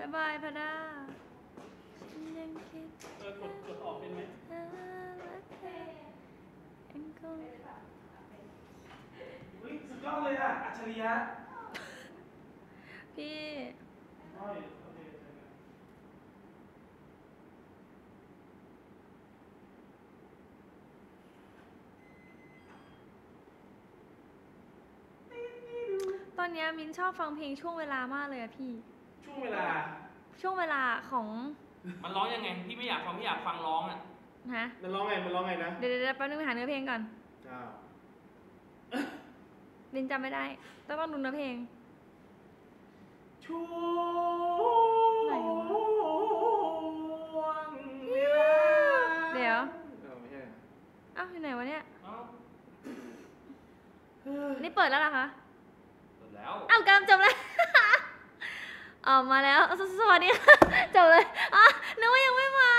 ายบายพดาฉันยังคิดกดออกเป็นไหมสุดยอดเลยอ่ะอัจฉริยะพี่ตอนนี้มิ้นชอบฟังเพลงช่วงเวลามากเลยอะพี่ช่วงเวลาของมันร้องยังไงพี่ไม่อยากฟังพี่อยากฟังร้องอ่ะฮะมันร้องไงนะเดี๋ยวแป๊บนึงไปหาเนื้อเพลงก่อนมิ้นจำไม่ได้ต้องดูเนื้อเพลงช่วงเวลาเดี๋ยวไม่ใช่อ้าวอยู่ไหนวะเนี่ยนี่เปิดแล้วเหรอคะเปิดแล้วอ้าวกำลังจบเลยออกมาแล้วสวัสดีค่ะจบเลยอ๋อนึกว่ายังไม่มา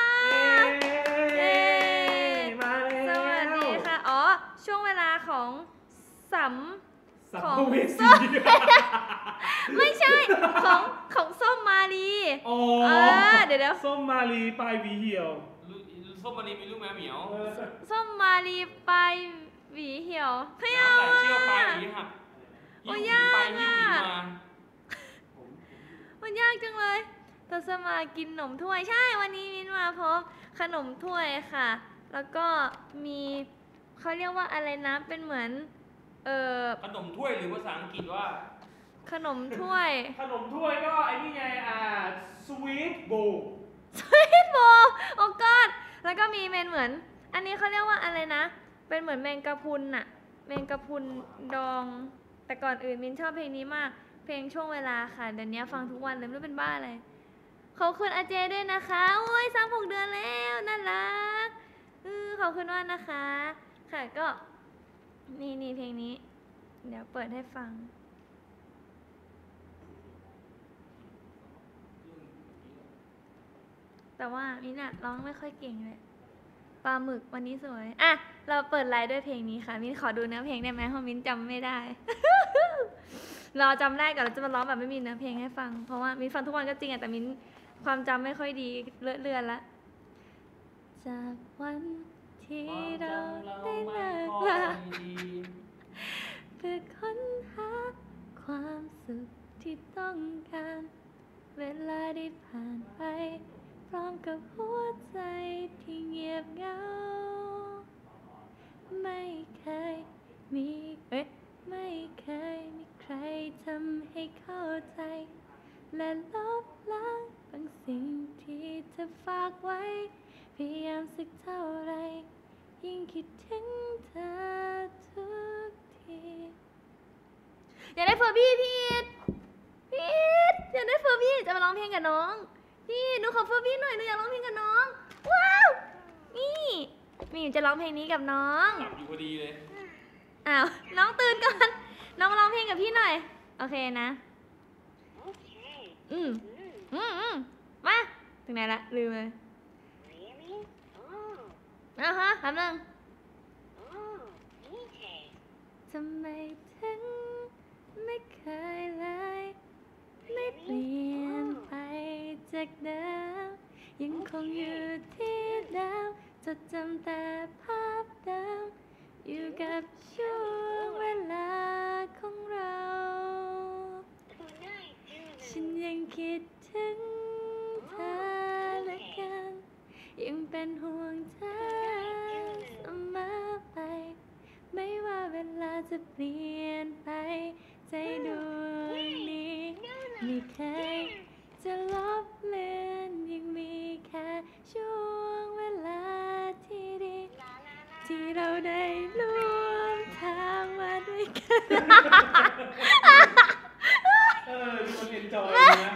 มาแล้วสวัสดีค่ะอ๋อช่วงเวลาของของไม่ใช่ของส้มมาลีเดี๋ยวส้มมาลีปลายหวีเหี่ยวส้มมาลีมีลูกแมวเหมียวส้มมาลีปลายหวีเหี่ยวเพี้ยวเชี่ยวปลายหวีหักโอ้ยากอ่ะมันยากจังเลยตัวสมากินขนมถ้วยใช่วันนี้มินมาพบขนมถ้วยค่ะแล้วก็มีเขาเรียกว่าอะไรนะเป็นเหมือนขนมถ้วยหรือภาษาอังกฤษว่าขนมถ้วยก็ไอ้นี่ไงสวีทโบโอ้กอดแล้วก็มีเหมือนอันนี้เขาเรียกว่าอะไรนะเป็นเหมือนแมงกะพรุนอะแมงกะพรุนดองแต่ก่อนอื่นมินชอบเพลงนี้มากเพลงช่วงเวลาค่ะเดี๋ยวนี้ฟังทุกวันเลยไม่รู้เป็นบ้าอะไรขอบคุณอาเจด้วยนะคะโอ้ย36 เดือนแล้วน่ารักขอบคุณมากนะคะค่ะก็นี่เพลงนี้เดี๋ยวเปิดให้ฟังแต่ว่ามินร้องไม่ค่อยเก่งเลยปลาหมึกวันนี้สวยอ่ะเราเปิดไลฟ์ด้วยเพลงนี้ค่ะมินขอดูเนื้อเพลงได้ไหมเพราะมินจำไม่ได้ เราจำได้ก่อนเราจะมาร้องแบบไม่มีเนื้อเพลงให้ฟังเพราะว่ามินฟังทุกวันก็จริงแต่มินความจำไม่ค่อยดีเลื่อนละจากวันที่เราได้เลิกลาเพื่อค้นหาความสุขที่ต้องการเวลาได้ผ่านไปพร้อมกับหัวใจที่เงียบเหงาไม่เคยมีไม่เคยมีใครทำให้เข้าใจและลบล้างบางสิ่งที่เธอฝากไว้พยายามสักเท่าไรยิ่งคิดถึงเธอทุกทีอยากได้เฟอร์บี้พี่อยากได้เฟอร์บี้จะมาร้องเพลงกับน้องพี่ดูขอเฟอร์บี้หน่อยหนูอยากร้องเพลงกับน้องว้าวนี่มีจะร้องเพลงนี้กับน้องอยู่พอดีเลยอ้าวน้องตื่นก่อนน้องมาร้องเพลงกับพี่หน่อยโอเคนะมาถึงไหนละลืมเลยฮะทำนึงทำไมถึงไม่เคยเลยไม่เปลี่ยนไปจากเดิมยังคงอยู่ที่เดิมจดจำแต่ภาพเดิมอยู่กับช่วงเวลาของเราฉันยังคิดถึงเธอเหลือเกินยังเป็นห่วงเธอเสมอไปไม่ว่าเวลาจะเปลี่ยนไปใจดวงนี้ไม่เคยจะลบเลือนยังมีแค่ช่วงเวลาที่ดีที่เราได้ร่วมทางมาด้วยกันมันเอ็นจอยนะ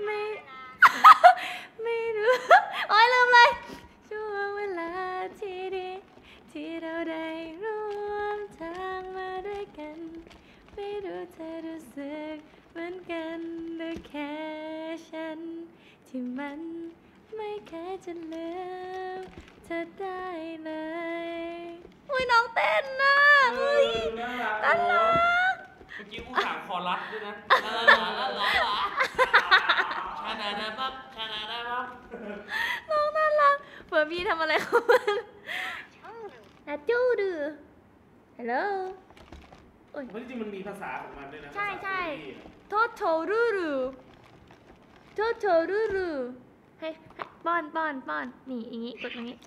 ไม่รู้โอ๊ยลืมเลยช่วงเวลาที่ดีที่เราได้ร่วมทางมาด้วยกันไม่รู้เธอรู้สึกเหมือนกันหรือแค่ฉันที่มันไม่แค่จะลืมเธอได้เลยอุ้ยน้องเต้นนะอุ้ยน่ารักเมื่อกี้กูถามคอรัสด้วยนะชาดาราดาบับคาราดาบับน้องน่ารักเฟอร์บี้ทำอะไรของมันนะจูดือฮัลโหลเพราะจริงๆมันมีภาษาของมันด้วยนะใช่ภาษาใช่เฟอร์บี้อะโทโทรูรูโทโทรูรูให้ป้อนนี่อย่างงี้กดอย่างงี้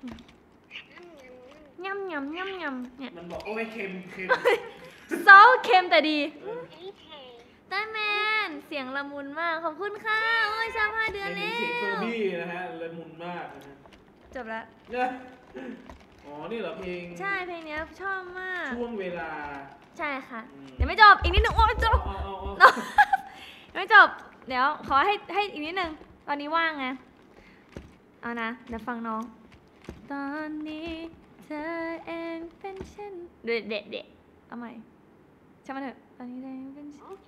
ย่ำเนี่ยมันบอกโอ้ยเค็มซอสเค็มแต่ดีได้แมนเสียงละมุนมากขอบคุณค่ะโอ้ยชอบ5 เดือนเพลแล้งเสียงเฟอร์วบี้นะฮะละมุนมากนะฮะจบแล้วเนี่ยอ๋อนี่เหรอเพลงใช่เพลงเนี้ยชอบมากช่วงเวลาใช่ค่ะอืมเดี๋ยวไม่จบอีกนิดนึงโอ้ยจบเอาไม่จบ เดี๋ยวขอให้อีกนิดนึง ตอนนี้ว่างไง เอานะ เดี๋ยวฟังน้อง ตอนนี้เธอเองเป็นเช่นเด็ดเอาใหม่ช่างมันเถอะ ตอนนี้เธอเองเป็นเช่น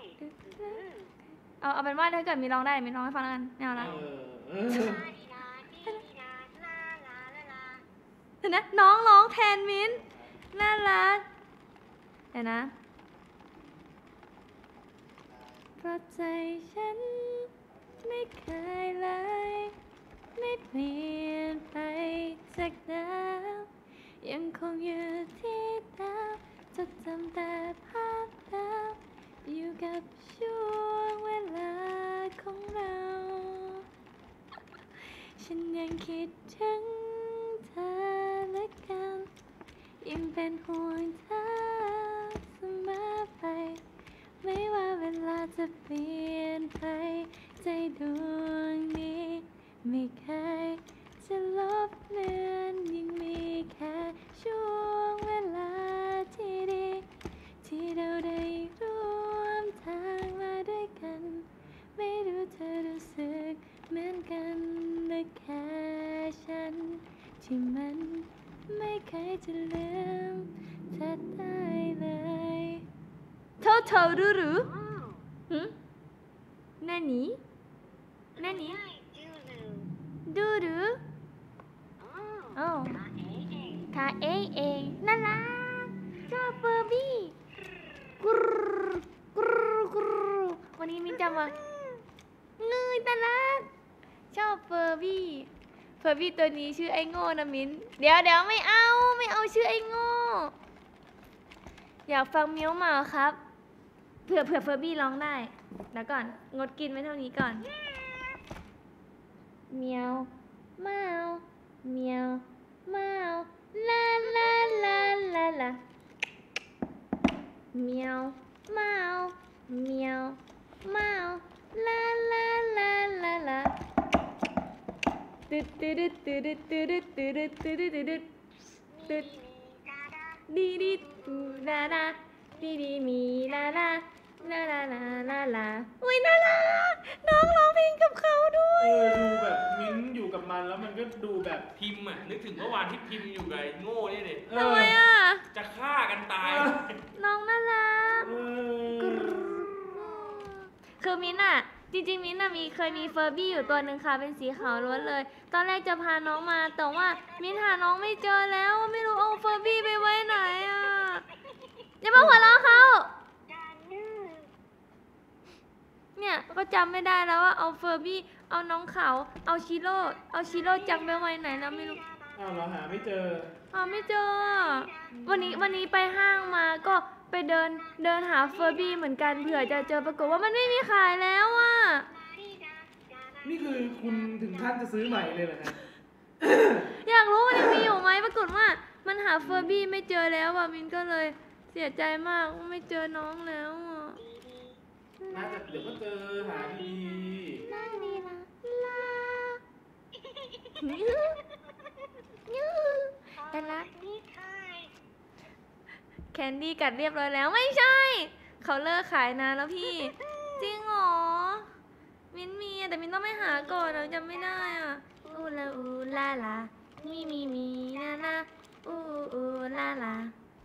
เอาเป็นว่าถ้าเกิดมีร้องได้มีร้องให้ฟังแล้วกันไม่เอาละเออเห็นนะน้องร้องแทนมิ้นท์น่ารักเดี๋ยวนะ เพราะใจฉันไม่เคยเลย ไม่เปลี่ยนไปจากเดิมยังคงอยู่ที่เดิมจดจำแต่ภาพเดิมอยู่กับช่วงเวลาของเรา ฉันยังคิดถึงเธอเหลือเกินยังเป็นห่วงเธอเสมอไป ไม่ว่าเวลาจะเปลี่ยนไปใจดวงนี้ไม่เคยจะลบเลือนยังมีแค่ช่วงเวลาที่ดีที่เราได้ร่วมทางมาด้วยกันไม่รู้เธอรู้สึกเหมือนกันหรือแค่ฉันที่มันไม่เคยจะลืมเธอได้เลยโทโทรู้รู้หืมนั่นนี่ดูดูโอ้ทาเองน่ารักชอบเฟอร์บี้กรูกรูวันนี้มินจะมาเงยน่ารักชอบเฟอร์บี้ตัวนี้ชื่อไอ้โง่นะมินเดี๋ยวไม่เอาชื่อไอ้โง่อยากฟังเมียวเหมาครับเผื่อเฟอร์บี้ร้องได้แล้วก่อนงดกินไว้เท่านี้ก่อนเมียวเมาเมียวเมาลาลาลาลาลาเมียวเมาเมียวเมาลาลาลาลาลาตึ๊ดตึ๊ดตึ๊ดตึ๊ดตึ๊ดตึ๊ดตึ๊ดตึ๊ดตึ๊ดดีดีตูลาลาดีดีมีลาลาลาลาลาลาลาอุ้ยน่ารักน้องร้องเพลงกับเขาด้วยดูแบบมิ้นท์อยู่กับมันแล้วมันก็ดูแบบพิมพ์อ่ะนึกถึงเมื่อวานที่พิมพ์อยู่กับไอ้โง่นี่เลยทำไมอ่ะจะฆ่ากันตายน้องน่ารักเออคือมิ้นท์อ่ะ จริงๆมิ้นท์อ่ะเคยมีเฟอร์บี้อยู่ตัวหนึ่งค่ะ เป็นสีขาวล้วนเลย ตอนแรกจะพาน้องมา แต่ว่ามิ้นท์หาน้องไม่เจอแล้ว ไม่รู้เอาเฟอร์บี้ไปไว้ไหนอ่ะ อย่ามาหัวเราะเขา เนี่ยก็จำไม่ได้แล้วว่าเอาเฟอร์บี้ เอาน้องเขาเอาชิโร่จังไปไว้ไหนแล้วไม่รู้อ้าวเราหาไม่เจอไม่เจออะวันนี้ไปห้างมาก็ไปเดินหาเฟอร์บี้เหมือนกันเผื่อจะเจอปรากฏว่ามันไม่มีขายแล้วอ่ะนี่คือคุณถึงขั้นจะซื้อใหม่เลยเหรอฮะอยากรู้มันยังมีอยู่ไหมปรากฏว่ามันหาเฟอร์บี้ไม่เจอแล้วอ่ะมินก็เลยเสียใจมากว่าไม่เจอน้องแล้วอ่ะน่าจะเดี๋ยวก็เจอหาดีนั่นนี่ละลาแต่ละแคนดี้กัดเรียบร้อยแล้วไม่ใช่ เขาเลิกขายนานแล้วพี่ จริงเหรอ มินมีอะแต่มินต้องไปหาก่อนเราจำไม่ได้อ่ะอูลาอูลาลามีลาลาอูลาลา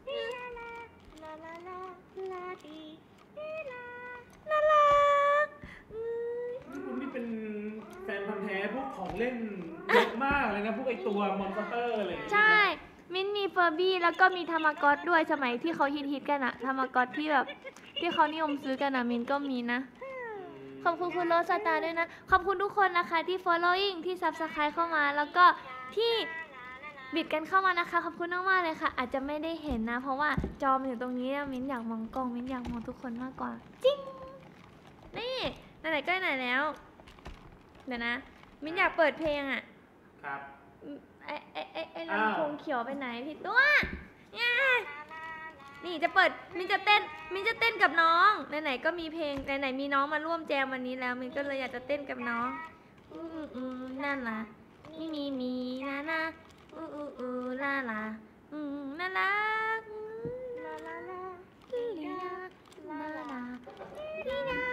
น่ารักๆคุณนี่เป็นแฟนพันธุ์แท้พวกของเล่นเยอะมากเลยนะพวกไอตัวมอนสเตอร์อะไรอย่างเงี้ยใช่ มินมีเฟอร์บี้แล้วก็มีธรรมากอตด้วยสมัยที่เขาฮิตกันอะธรรมากอตที่แบบที่เขานิยมซื้อกันอะมินก็มีนะมขอบคุณคุณโรสตาร์ด้วยนะ ขอบคุณทุกคนนะคะที่ following ที่ subscribe เข้ามา แล้วก็ที่บิดกันเข้ามานะคะ ขอบคุณมากๆเลยค่ะ อาจจะไม่ได้เห็นนะ เพราะว่าจอมอยู่ตรงนี้แล้วมิ้นอยากมองกล้อง มิ้นอยากมองทุกคนมากกว่า จริง นี่ไหนๆก็ไหนแล้วเดี๋ยวนะ มิ้นอยากเปิดเพลงอ่ะครับไอ้ลำโพงเขียวไปไหนผิดตัวเนี่ยนี่จะเปิดมิ้นจะเต้นกับน้องไหนๆก็มีเพลงไหนๆมีน้องมาร่วมแจมวันนี้แล้วมิ้นก็เลยอยากจะเต้นกับน้องนั่นล่ะมีนะนะลาลาน่ารักลาลาลาลีนาลาลาลีนา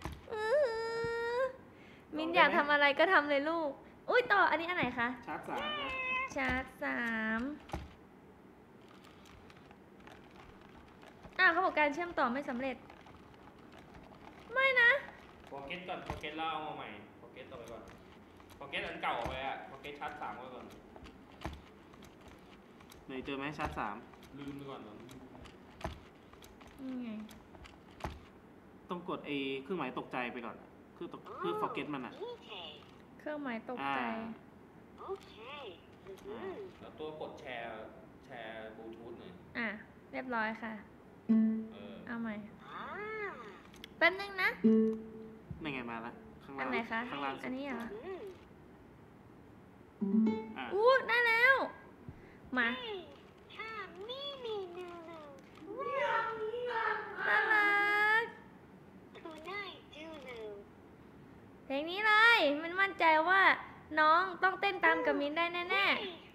มิ้นอยากทำอะไรก็ทำเลยลูกอุ้ยต่ออันนี้อันไหนคะชาร์จ3นะชาร์จ3เขาบอกการเชื่อมต่อไม่สำเร็จ ไม่นะโฟกัสก่อนโฟกัสแล้วเอามาใหม่โฟกัสต่อไปก่อนโฟกัสอันเก่าเอาไปอะโฟกัสชาร์จ3ไว้ก่อนไหนเจอไหมชาร์จลืมไปก่อนนี่ไง 3ต้องกดเครื่องหมายตกใจไปก่อนคือ forget มันอ่ะเครื่องหมายตกใจแล้วตัวกดแชร์บลูทูธหน่อยเรียบร้อยค่ะ เอาใหม่ แป๊บนึงนะไม่ไงมาละข้างอัล่าน งไหนคะข้างล่างสุดอันนี้เหรออ่ะได้แล้ว มาน่ารักเพลงนี้เลย มันมั่นใจว่าน้องต้องเต้นตามกับมิ้นได้แน่ๆ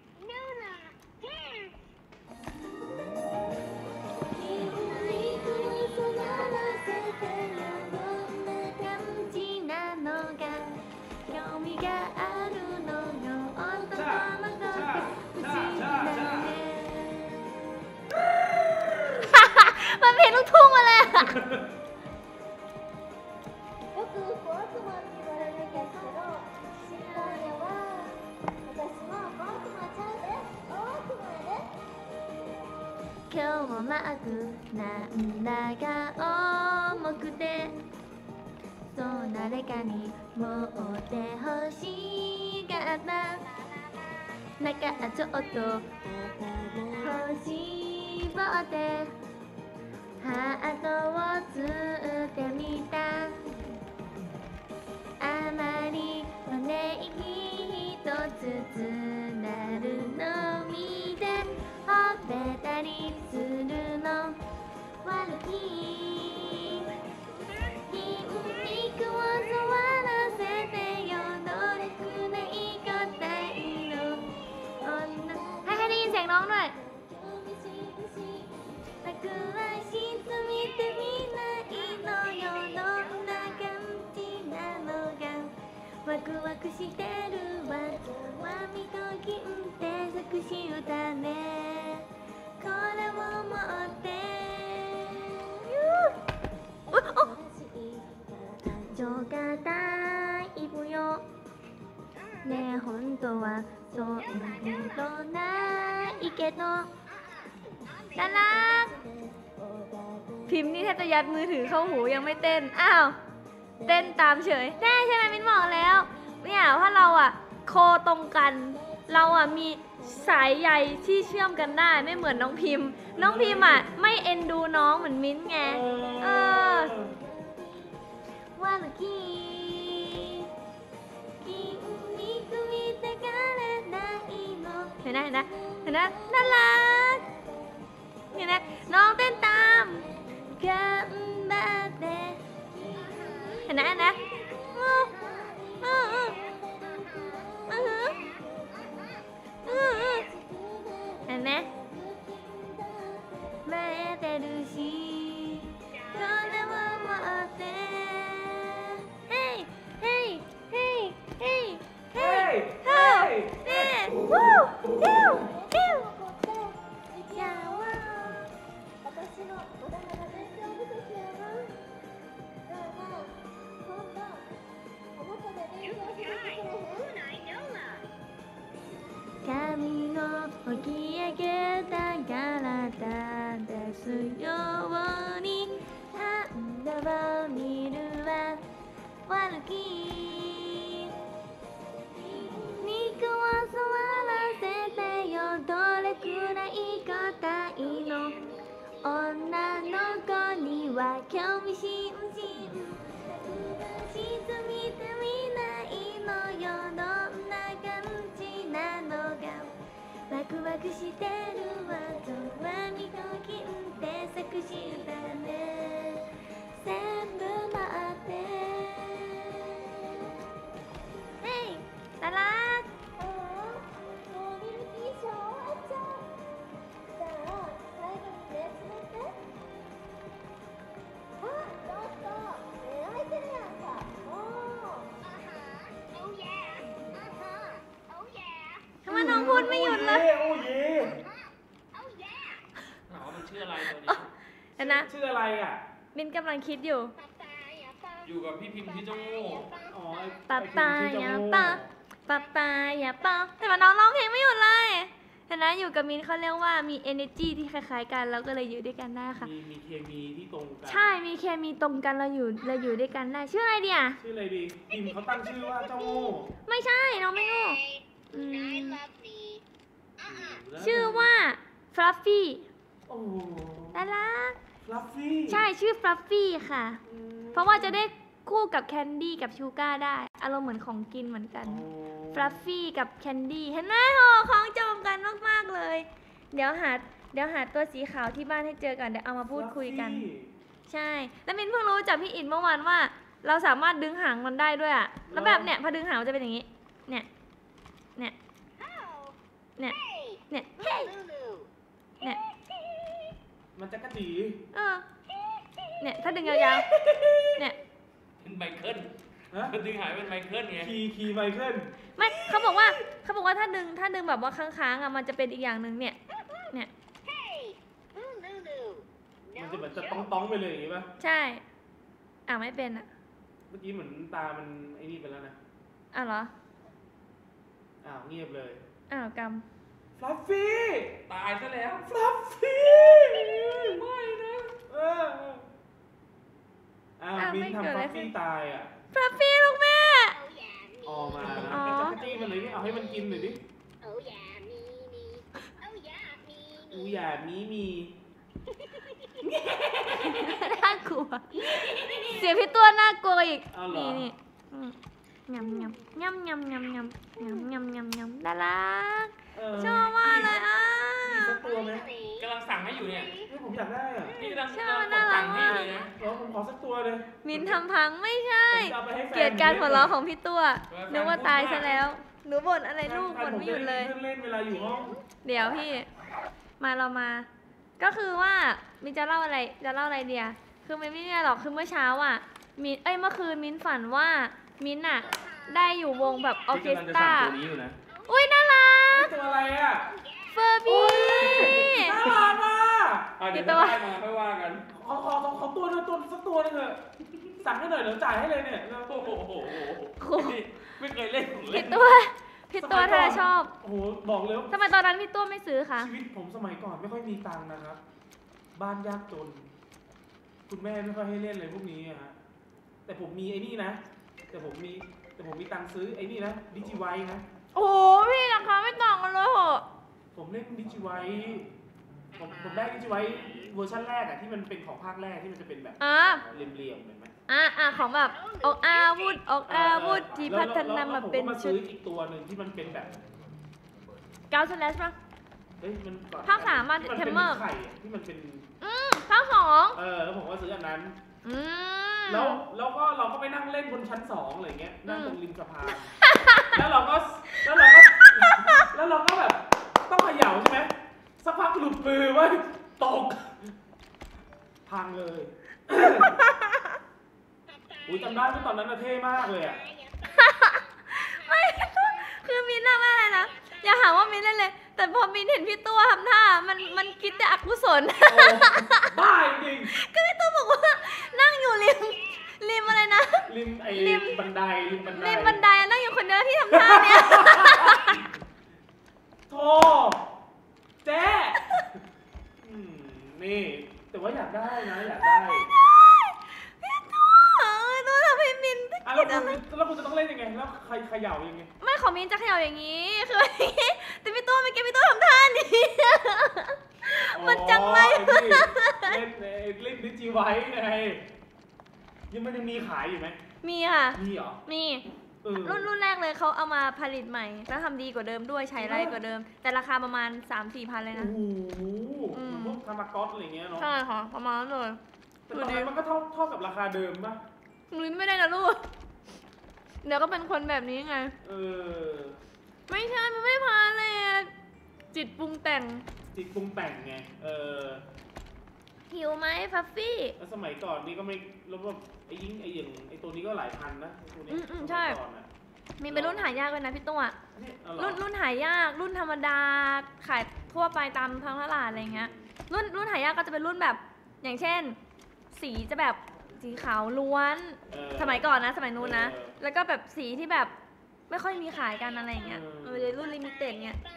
มันเพลงลูกทุ่งมาเลยอะ今日もマークなんだか重くてそう誰かに持ってほしかったなんかちょっと欲しぼってハートをつってみたあまりのね息一つつなるの見てほっぺたりするの悪い筋肉を触らせてよどれくらい硬いのให้ได้ยินเสียงน้องด้วยたくはしてみてみないのよどんな感じなのかワクワクしてるわわみと金って作詞歌ねこれを持って超硬いぶよねえ本当はそんなことないけどน่ารักพิมพ์นี่แทบจะยัดมือถือเข้าหูยังไม่เต้นอ้าวเต้นตามเฉยแน่ใช่ไหมมิ้นบอกแล้วเนี่ยว่าเราอะโคตรงกันเราอะมีสายใยที่เชื่อมกันได้ไม่เหมือนน้องพิมพ์น้องพิมพ์อะไม่เอ็นดูน้องเหมือนมิ้นไงว่าลูกี้เห็นไหมน่ารักเห็นไหมน้องเต้นตามกันบาเต้เห็นไหมเห็นไหม待ってるしこれを持って Hey Hey Hey Hey Hey Hey Hey Woo Ew Ew やわ私のおだが全然不足やなだから今度き肉を触らせてよどれくらい硬いの女の子には興味津々沈みてみないのよどんな感じなのかワクワクしてるわとはみときって作詞だね全部待ってヘイララーもうミルキーショー終わっちゃうじゃあ最後にねつめてあちょっと開いてるやんかおทำไมน้องพูดไม่หยุดเลยโอ้เย่ถามว่ามันชื่ออะไรตัวนี้เห็นนะชื่ออะไรอ่ะมินกำลังคิดอยู่อยู่กับพี่พิมพ์ที่เจ้าโง่อ๋อปาปายาปาปาปายาปาแต่ว่าน้องร้องเพลงไม่หยุดเลยเห็นนะอยู่กับมินเขาเรียกว่ามี energy ที่คล้ายๆกันแล้วก็เลยอยู่ด้วยกันได้ค่ะมีเคมีที่ตรงกันใช่มีเคมีตรงกันเราอยู่ด้วยกันได้ชื่ออะไรดีอ่ะชื่ออะไรดีพิมพ์เขาตั้งชื่อว่าเจ้าโง่ไม่ใช่น้องไม่โง่ชื่อว่า Fluffy โอ้โหน่ารักฟลัฟฟี่ใช่ชื่อ Fluffy ค่ะ เพราะว่าจะได้คู่กับแคนดี้กับชูการ์ได้ อารมณ์เหมือนของกินเหมือนกัน ฟลัฟฟี่กับแคนดี้เห็นไหมโหของจองกันมากๆเลย เดี๋ยวหาตัวสีขาวที่บ้านให้เจอกันเดี๋ยวเอามาพูดคุยกัน ใช่ แล้วมินเพิ่งรู้จากพี่อินเมื่อวานว่า เราสามารถดึงหางมันได้ด้วยอะแล้วแบบเนี่ยพอดึงหางมันจะเป็นอย่างนี้ เนี่ยเนี่ยเนี่ยเนี่ยเฮ้ยเนี่ยมันจะกระจีเนี่ยถ้าดึงยาวๆเนี่ยเป็นไมเคิลฮะมันดึงหายเป็นไมเคิลไงคีย์ไมเคิลไม่เขาบอกว่าถ้าดึงแบบว่าค้างๆอะมันจะเป็นอีกอย่างหนึ่งเนี่ยเนี่ยมันจะเหมือนจะต้องไปเลยอย่างงี้ป่ะใช่ไม่เป็นอะเมื่อกี้เหมือนตามันไอ้นี่ไปแล้วนะเหรอเงียบเลยกรรมฟลัฟฟี่ตายซะแล้วฟลัฟฟี่ไม่นะบินทำฟลัฟฟี่ตายอ่ะฟลัฟฟี่ลูกแม่ออกมาอ๋อจักรจี้มันเลยนี่เอาให้มันกินหน่อยดิอูอย่ามีน่ากลัว เสียงพี่ตัวน่ากลัวอีกเอาเหรอนี่ยำน่ารักชอบมากเลยมีสักตัวไหมกำลังสั่งให้อยู่เนี่ยผมอยากได้อ่ะนี่กำลังใช่กดน่ารัสั่กงให้มากเลยนะผมขอสักตัวเลยมินทำพังไม่ใช่ผมจะเอาไปให้แฟนเกลียดการหัวเราะของพี่ตัวแฟนนึกว่าตายซะแล้ว หนูบ่นอะไรลูกบ่นไม่หยุดเลยเพื่อนเล่นเวลาอยู่ห้องเดี๋ยวพี่ เรามา ก็คือว่ามินจะเล่าอะไรเดียคือมินไม่ได้หรอกคือเมื่อเช้าอ่ะเมื่อคืนมินฝันว่ามินอ่ะได้อยู่วงแบบออร์เคสตราตัวนี้อยู่นะอุ้ยน่ารักตัวอะไรอ่ะเฟอร์บี้น่ารักอ่ะเดี๋ยวกี่ตัวได้มาค่อยว่ากันขอตัวนึงสักตัวนึงเถอะสั่งให้หน่อยเดี๋ยวจ่ายให้เลยเนี่ยโอ้โหนี่ไม่เคยเล่นของเล่พี่นตัวถ้าชอบโอ้โหบอกเลยทำไมตอนนั้นพี่ตัวไม่ซื้อคะชีวิตผมสมัยก่อนไม่ค่อยมีตังค์นะครับ บ้านยากจน คุณแม่ไม่ค่อยให้เล่นเลยพวกนี้อะฮะแต่ผมมีไอ้นี่นะ แต่ผมมีตังค์ซื้อไอ้นี่นะดิจิไวนะโอ้โหพี่ราคาไม่ต่างกันเลยเหรอผมเล่นดิจิไวผมได้ดิจิไวเวอร์ชันแรกอะที่มันเป็นของภาคแรกที่มันจะเป็นแบบเหลี่ยมๆเห็นไหมของแบบออกอาวุธที่พัฒนามาเป็นแล้วผมก็มาชุซื้ดออีกตัวหนึ่งที่มันเป็นแบบ 9 slash ป่ะเฮ้ยมันก่อนภาคสามมาที่มันเทเป็มนเมอร์ไข่อะที่มันเป็นภาค 2 แล้วผมก็ซื้ออันนั้นอืมแล้วก็เราก็ไปนั่งเล่นบนชั้น2อะไรเงี้ยนั่งตรงริมสะพานๆแล้วเราก็แบบต้องเขย่าใช่ไหมสักพักหลุดมือไว้ยตกพังเลย อุ้ยจำได้ว่าตอนนั้นน่ะเท่มากเลยอ่ะไม่คือมินทำอะไรนะอย่าหาว่ามินเล่นเลย แต่พอมินเห็นพี่ตัวทำท่ามันคิดแต่อกุศลโอ้บ้าจริงก็พี่ตัวบอกว่านั่งอยู่ริมอะไรนะริมบันไดริมบันไดอะนั่งอยู่คนเดียวที่ทำท่าเนี้ยโธ่เจ๊นี่แต่ว่าอยากได้นะอยากได้พี่ตัวตัวทำให้มินอะไรแล้วคุณจะต้องเล่นยังไงแล้วใครเขย่ายังไงไม่ของมินจะเขย่าอย่างนี้คือ แต่พี่ตัวเมื่อกี้พี่ตัวทำท่านี้ มันจังไรเล่นดิจิไว้ไงยังมันยังมีขายอยู่ไหมมีค่ะมีเหรอมีเออรุ่นแรกเลยเขาเอามาผลิตใหม่แล้วทำดีกว่าเดิมด้วยใช้ไรกว่าเดิม แต่ราคาประมาณ 3-4 พันเลยโอ้นะโหพวกทามากอสอะไรเงี้ยเนาะใช่ค่ะประมาณนั้นเลยแต่ตอนนั้นมันก็เท่ากับราคาเดิมป่ะลิ้นไม่ได้นะลูก เดี๋ยวก็เป็นคนแบบนี้ไงเออไม่ใช่ มันไม่พานเลยอะจิตปรุงแต่งจิตปรุงแต่งไงหิวไหมฟัฟฟี่แล้วสมัยก่อนนี่ก็ไม่แล้วแบบไอ้ตัวนี้ก็หลายพันนะตัวนี้ใช่สมัยก่อนนะมีเป็นรุ่นหายากเลยนะพี่ตัวเนี่ยเอาเหรอรุ่นหายาก รุ่นธรรมดา ขายทั่วไปตามท้องตลาดอะไรเงี้ย รุ่นหายากก็จะเป็นรุ่นแบบ อย่างเช่น สีจะแบบสีขาวล้วน สมัยก่อนนะ สมัยนู้นนะ แล้วก็แบบสีที่แบบไม่ค่อยมีขายกันอะไรเงี้ยรุ่นลิมิเต็ดเงี้ย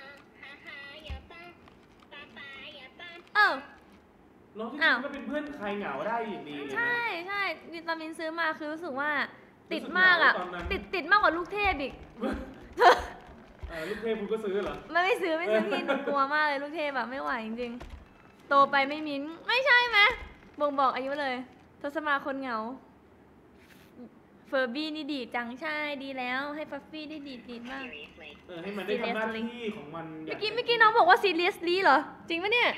น้องที่อ้าวก็เป็นเพื่อนใครเหงาได้อย่างดีเลยนะใช่วิตามินซื้อมาคือรู้สึกว่าติดมากอ่ะรู้สึกเหงาตอนนั้นติดมากกว่าลูกเทพอีกลูกเทพคุณก็ซื้อเหรอไม่ซื้อพี่หนูกลัวมากเลยลูกเทพแบบไม่ไหวจริงๆ โตไปไม่มิ้นไม่ใช่ไหมบ่งบอกอายุเลยทศมาคนเหงาเฟอร์บี้นี่ดีจังใช่ดีแล้วให้ฟัฟฟี่ได้ดีบ้างให้มันได้ทำหน้าที่ของมันเมื่อกี้น้องบอกว่า seriously เหรอ จริงปะเนี่ย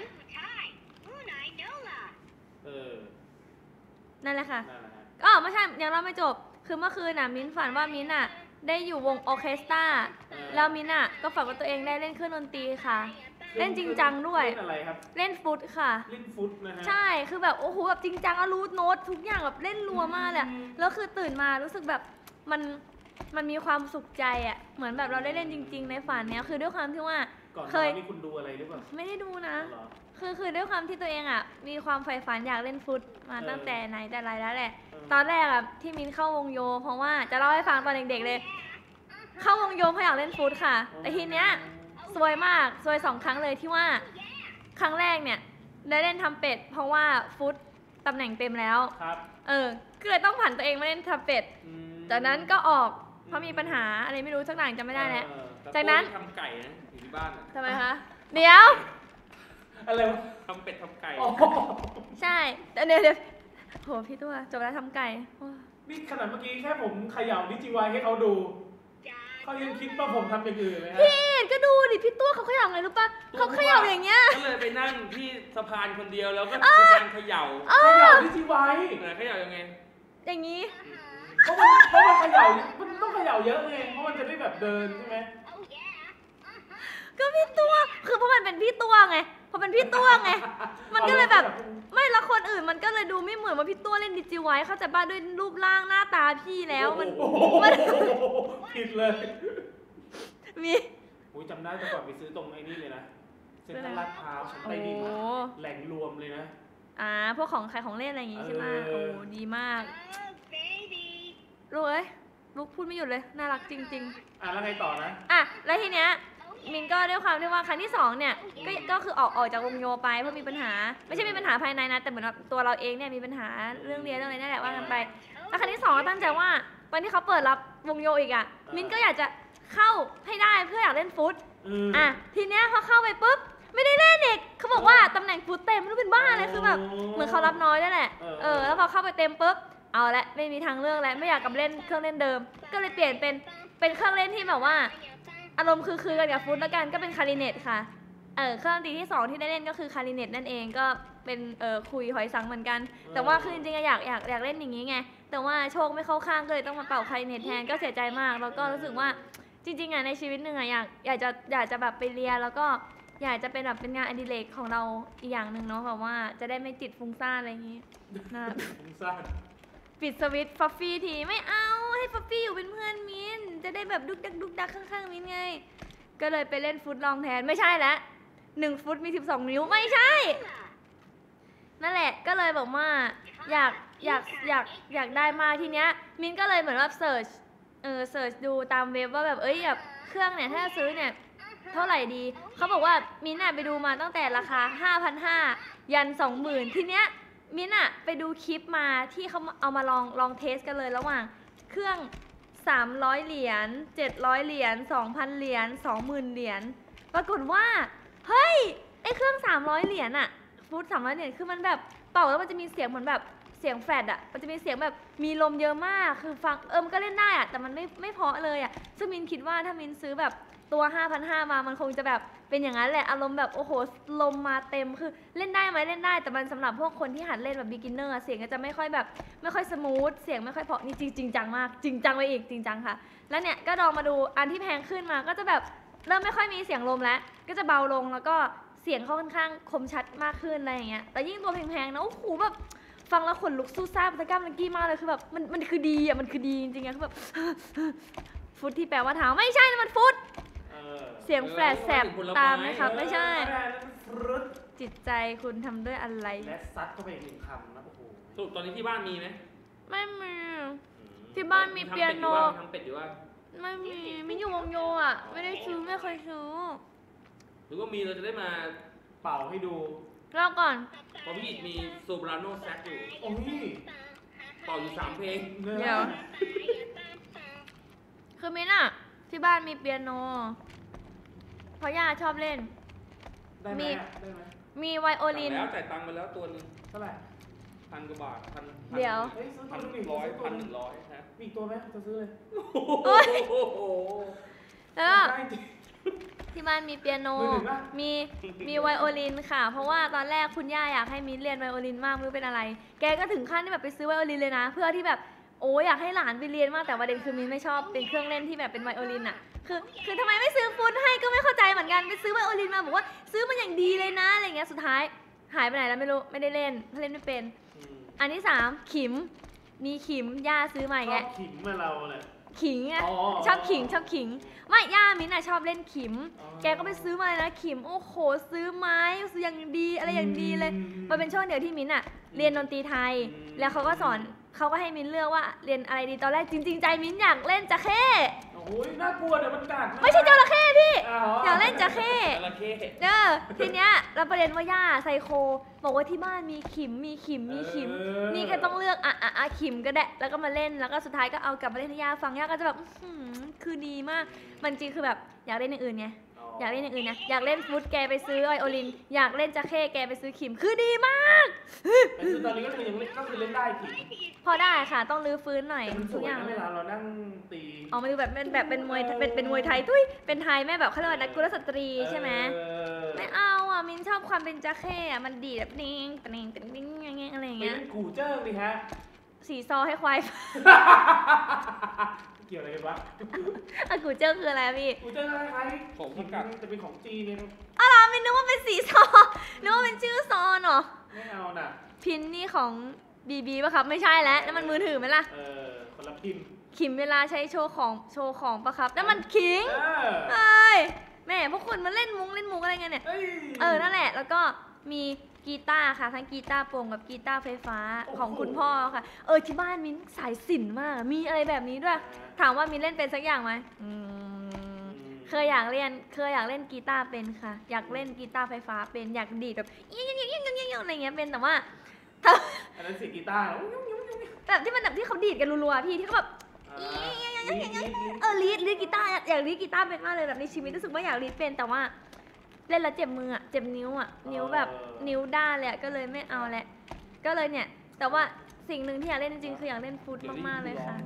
เออนั่นแหละค่ะนั่นแหละฮะอ๋อไม่ใช่ยังเล่าไม่จบ คือเมื่อคืนน่ะมิ้นฝันว่ามิ้นน่ะได้อยู่วงออร์เคสตราแล้วมิ้นน่ะก็ฝันว่าตัวเองได้เล่นเครื่องดนตรีค่ะ เล่นจริงจังด้วยเล่นอะไรครับเล่นฟุตค่ะเล่นฟุตนะฮะใช่คือแบบโอ้โหแบบจริงจังอะรู้โน้ตทุกอย่างแบบเล่นรัวมากเลยอะแล้วคือตื่นมารู้สึกแบบมันมีความสุขใจอะเหมือนแบบเราได้เล่นจริง ๆ ในฝันเนี้ยคือด้วยความที่ว่าก่อนเคยนี่คุณดูอะไรหรือเปล่าไม่ได้ดูนะเหรอคือด้วยความที่ตัวเองอ่ะมีความใฝ่ฝันอยากเล่นฟุตมาตั้งแต่ไหนแต่ไรแล้วแหละเออตอนแรกอ่ะที่มินเข้าวงโย เพราะว่าจะเล่าให้ฟังตอนเด็กๆเลย เข้าวงโยเพราะอยากเล่นฟุตค่ะ แต่ทีเนี้ยซวยมากซวย2 ครั้งเลยที่ว่า ครั้งแรกเนี่ยได้เล่นทำเป็ด เพราะว่าฟุตตำแหน่งเต็มแล้วครับก็เลยต้องผันตัวเองมาเล่นทำเป็ดอืมจากนั้นก็ออกเพราะมีปัญหาอะไรไม่รู้สักอย่างจำไม่ได้แล้วแต่จากนั้นทำไก่นะอยู่ที่บ้านอะทำไมคะเดี๋ยวอะไรวะทำเป็ดทำไก่อ๋อใช่แต่เดี๋ยวโหพี่ตัวจบแล้วทำไก่โอ้นี่ขนาดเมื่อกี้แค่ผมเขย่าดิจิวายให้เขาดู เขายังคิดว่าผมทำอย่างอื่นเลยฮะพี่ก็ดูดิพี่ตัวเขาเขย่าไงรู้ปะเขาเขย่าอย่างเงี้ยก็เลยไปนั่งที่สะพานคนเดียวแล้วก็มีการเขย่าเขย่าดิจิวายเขย่ายังไงอย่างงี้เพราะมันเขย่ามันต้องเขย่าเยอะไงเพราะมันจะได้แบบเดินใช่ไหมก็พี่ตัวคือเพราะมันเป็นพี่ตัวไงพอเป็นพี่ตัวไง มันก็เลยแบบไม่ละคนอื่นมันก็เลยดูไม่เหมือนว่าพี่ตัวเล่นดิจิไว้เข้าใจบ้าด้วยรูปร่างหน้าตาพี่แล้วมันโอ้โหผิดเลยมีโอ้ยจำได้แต่ก่อนไปซื้อตรงไอ้นี่เลยนะเซ็นทรัลลาดพร้าวชั้นใต้ดินโอ้แหล่งรวมเลยนะพวกของใครของเล่นอะไรอย่างงี้ใช่ไหมเออโอ้ดีมากลูกเอ้ยลูกพูดไม่หยุดเลยน่ารักจริงแล้วไงต่อนะๆแล้วทีเนี้ยมินก็ด้วยความที่ว่าครั้งที่2เนี่ยก็คือออกจากวงโยไปเพราะมีปัญหา ไม่ใช่มีปัญหาภายในนะแต่เหมือนว่าตัวเราเองเนี่ยมีปัญหาเรื่องเรียนเรื่องอะไรนั่นแหละว่ากันไปแล้วครั้งที่2ก็ตั้งใจว่าวันที่เขาเปิดรับวงโยอีกอ่ะมินก็อยากจะเข้าให้ได้เพื่ออยากเล่นฟุตทีเนี้ยพอเข้าไปปุ๊บไม่ได้เล่นอีกเขาบอกว่าตำแหน่งฟุตเต็มไม่รู้เป็นบ้าอะไรคือแบบเหมือนเขารับน้อยนั่นแหละแล้วพอเข้าไปเต็มปุ๊บเอาละไม่มีทางเลือกแล้วไม่อยากกลับเล่นเครื่องเล่นเดิม ก็เลยเปลี่ยนเป็นเครื่องเล่นที่แบบว่าอารมณ์คือกันกับฟุตแล้วกันก็เป็นคาริเนตค่ะเครื่องดนตรีที่2ที่ได้เล่นก็คือคาริเนตนั่นเองก็เป็นคุยหอยสังเหมือนกัน แต่ว่าคือจริงๆอยากเล่นอย่างนี้ไงแต่ว่าโชคไม่เข้าข้างก็เลยต้องมาเป่าคาริเนตแทนก็เสียใจมากแล้วก็รู้สึกว่าจริงๆในชีวิตหนึ่งอยากจะแบบไปเรียนแล้วก็อยากจะเป็นแบบเป็นงานอดิเรกของเราอีกอย่างหนึ่งเนาะแบบว่าจะได้ไม่ติดฟุ้งซ่านอะไรอย่างนี้นะฟุ้งซ่านปิดสวิตช์ฟัฟฟี่ทีไม่เอาให้ฟัฟฟี่อยู่เป็นเพื่อนมินจะได้แบบดุกดักข้างๆมินไงก็เลยไปเล่นฟุตลองแทนไม่ใช่แล้ว1 ฟุตมี12 นิ้วไม่ใช่นั่นแหละก็เลยบอกว่าอยากได้มาทีเนี้ยมินก็เลยเหมือนว่าเสิร์ชดูตามเว็บว่าแบบแบบเครื่องเนี่ยถ้าจะซื้อเนี่ยเท่าไหร่ดีเขาบอกว่ามินไปดูมาตั้งแต่ราคา 5,500 ยัน 20,000 ทีเนี้ยมินไปดูคลิปมาที่เขาเอามาลองเทสกันเลยระหว่างเครื่อง300เหรียญ700เหรียญ2,000เหรียญ20,000เหรียญปรากฏว่าเฮ้ยไอเครื่อง300เหรียญอะฟุต300เหรียญคือมันแบบเป่าแล้วมันจะมีเสียงเหมือนแบบเสียงแฟลตอะมันจะมีเสียงแบบมีลมเยอะมากคือฟังมันก็เล่นได้อะแต่มันไม่เพราะเลยอะซึ่งมินคิดว่าถ้ามินซื้อแบบตัว 5,500 มามันคงจะแบบเป็นอย่างนั้นแหละอารมณ์แบบโอ้โหลมมาเต็มคือเล่นได้ไหมเล่นได้แต่มันสำหรับพวกคนที่หัดเล่นแบบ beginner เสียงก็จะไม่ค่อยแบบไม่ค่อยสมูทเสียงไม่ค่อยเพราะนี่จริงจังมากจริงจังไปอีกจริงจังค่ะแล้วเนี่ยก็ลองมาดูอันที่แพงขึ้นมาก็จะแบบเริ่มไม่ค่อยมีเสียงลมแล้วก็จะเบาลงแล้วก็เสียงเขาค่อนข้างคมชัดมากขึ้นอะไรอย่างเงี้ยแต่ยิ่งตัวแพงๆนะโอ้โหแบบฟังแล้วขนลุกสู้ซ่าตะกร้ามันกี้มากเลยคือแบบมันคือดีอ่ะมันคือดีจริงๆอะคือแบบ ฟุตที่แปลว่าเท้าไม่ใช่นะมันฟุตเสียงแฟลชแสบตามไหมครับไม่ใช่ จิตใจคุณทำด้วยอะไรและซัดเข้าไปอีกหนึ่งคำนะโอ้โหสรุปตอนนี้ที่บ้านมีไหมไม่มีที่บ้านมีเปียโนทำเป็ดอยู่ว่าไม่มีไม่อยู่วงโยอ่ะไม่ได้ซื้อไม่เคยซื้อหรือว่ามีเราจะได้มาเป่าให้ดูรอก่อนเพราะพี่อิดมีโซปราโนแซกอยู่โอ้ยเป่าอยู่3 เพลงเดี๋ยว คือมินอะที่บ้านมีเปียโนเพราะย่าชอบเล่นได้ไหมมีอะได้ไหมมีไวโอลินแล้วจ่ายตังค์ไปแล้วตัวนึงเท่าไหร่ 1,000 กว่าบาทพันเดี๋ยวเฮ้ยซื้อพัตัวน นึงดิร้อยซื้ตัวพันนึ 100ฮะมีอีกตัวไหมจะซื้อเลยโอ๊ยโอ้โหแล้วก็ได้จริงที่บ้านมีเปียโนมือหนึ่งปะมีไวโอลินค่ะ เพราะว่าตอนแรกคุณย่าอยากให้มิ้นเรียนไวโอลินมากไม่รู้เป็นอะไร แกก็ถึงขั้นที่แบบไปซื้อไวโอลินเลยนะ เพื่อที่แบบโอ้อยากให้หลานไปเรียนมากแต่ประเด็นคือมิ้นไม่ชอบเป็นเครื่องเล่นที่แบบเป็นไวโอลินอะคือทำไมไม่ซื้อฟุตให้ก็ไม่เข้าใจเหมือนกันไปซื้อไวโอลินมาบอกว่าซื้อมันอย่างดีเลยนะอะไรเงี้ยสุดท้ายหายไปไหนแล้วไม่รู้ไม่ได้เล่นเล่นไม่เป็น อันที่3ขิมมีขิมย่าซื้อมาชอีกอแล้บวขิงมาเราเลยขิงอะอ๋อชอบขิงไม่ย่ามิ้นท์อะชอบเล่นขิมอ๋อแกก็ไปซื้อมาเลยนะขิมโอ้โหซื้อไม้ซื้ออย่างดีอะไรอย่างดีเลยมันเป็นช่วงเดียวที่มิ้นท์อะเรียนดนตรีไทย แล้วเขาก็สอนเขาก็ให้มิ้นท์เลือกว่าเรียนอะไรดีตอนแรกจริงๆใจมิ้นท์อยากเล่นจระเข้โอ้ยน่ากลัวเดี๋ยวมันกัดนะไม่ใช่จระเข้พี่อ๋ออยากเล่นจระเข้จระเข้ทีเนี้ยเราประเด็นว่าย่าไซโคบอกว่าที่บ้านมีขิมนี่ก็ต้องเลือกขิมก็ได้แล้วก็มาเล่นแล้วก็สุดท้ายก็เอากลับมาเล่นให้ย่าฟังย่าก็จะแบบคือดีมากมันจริงคือแบบอยากเล่นอย่างอื่นไงอยากเล่นอย่างอื่นนะอยากเล่นฟุตแกไปซื้อไวโอลินอยากเล่นจระเข้แกไปซื้อขิมคือดีมากแต่คือตอนนี้ก็คือยังเล่นก็คือเล่นได้ขิงพอได้ค่ะต้องรื้อฟื้นหน่อยแต่มันสทุวกยอย่างนะเลเวย ลาเรานั่งตีอ๋อมาดูแบบเป็นมวยเป็นมวยไทยตุ้ยเป็นไทยแม่แบบเขาเรียกว่านักกุลสตรีใช่ไหม ไม่เอาอ่ะมินชอบความเป็นจระเข้อ่ะมันดีดแบบนิ่งอย่างเงี้ยอะไรอย่างไปเงี้ยเล่นกูเจิ้งดิฮะสีซอให้ควายเกี่ยวอะไรกันวะอะกูเจ้าคืออะไรอะพี่กูเจิ้งคล้ายๆของขิงกัดจะเป็นของจีนเนี่ยอ๋อเหรอมินนึกว่าเป็นสีซอนึกว่าเป็นชื่อซอเนาะไม่เอาน่ะพินนี่ของบีป่ะครับไม่ใช่แล้วนั่นมันมือถือไหมล่ะคนละพิมพ์ขิมเวลาใช้โชว์ของป่ะครับนั่นมันขิงเออเอ้ยแม่พวกคุณมาเล่นมุกอะไรเงี้ยเนี่ยเอ้ยนั่นแหละแล้วก็มีกีตาร์ค่ะทั้งกีตาร์โปร่งกับกีตาร์ไฟฟ้าของคุณพ่อค่ะที่บ้านมิ้นสายศิลป์มากมีอะไรแบบนี้ด้วย ถามว่ามีเล่นเป็นสักอย่างไหมเคยอยากเล่นกีตาร์เป็นค่ะ อยากเล่นกีตาร์ไฟฟ้าเป็นอยากดีดแบบยิ่งอะไรเงี้ยเป็นแต่ว่าอันนั้นเสียงกีตาร์แล้วแบบที่มันแบบที่เขาดีดกันรัวๆพี่ที่เขาแบบลีดกีตาร์อยากลีดกีตาร์เป็นมากเลยแบบในชีวิตรู้สึกว่าอยากลีดเป็นแต่ว่าเล่นแล้วเจ็บมืออะเจ็บนิ้วอะนิ้วแบบนิ้วด้านเลยอะก็เลยไม่เอาแหละก็เลยเนี่ยแต่ว่าสิ่งหนึ่งที่อยากเล่นจริงๆคืออยากเล่นฟุตมากๆเลยค่ะ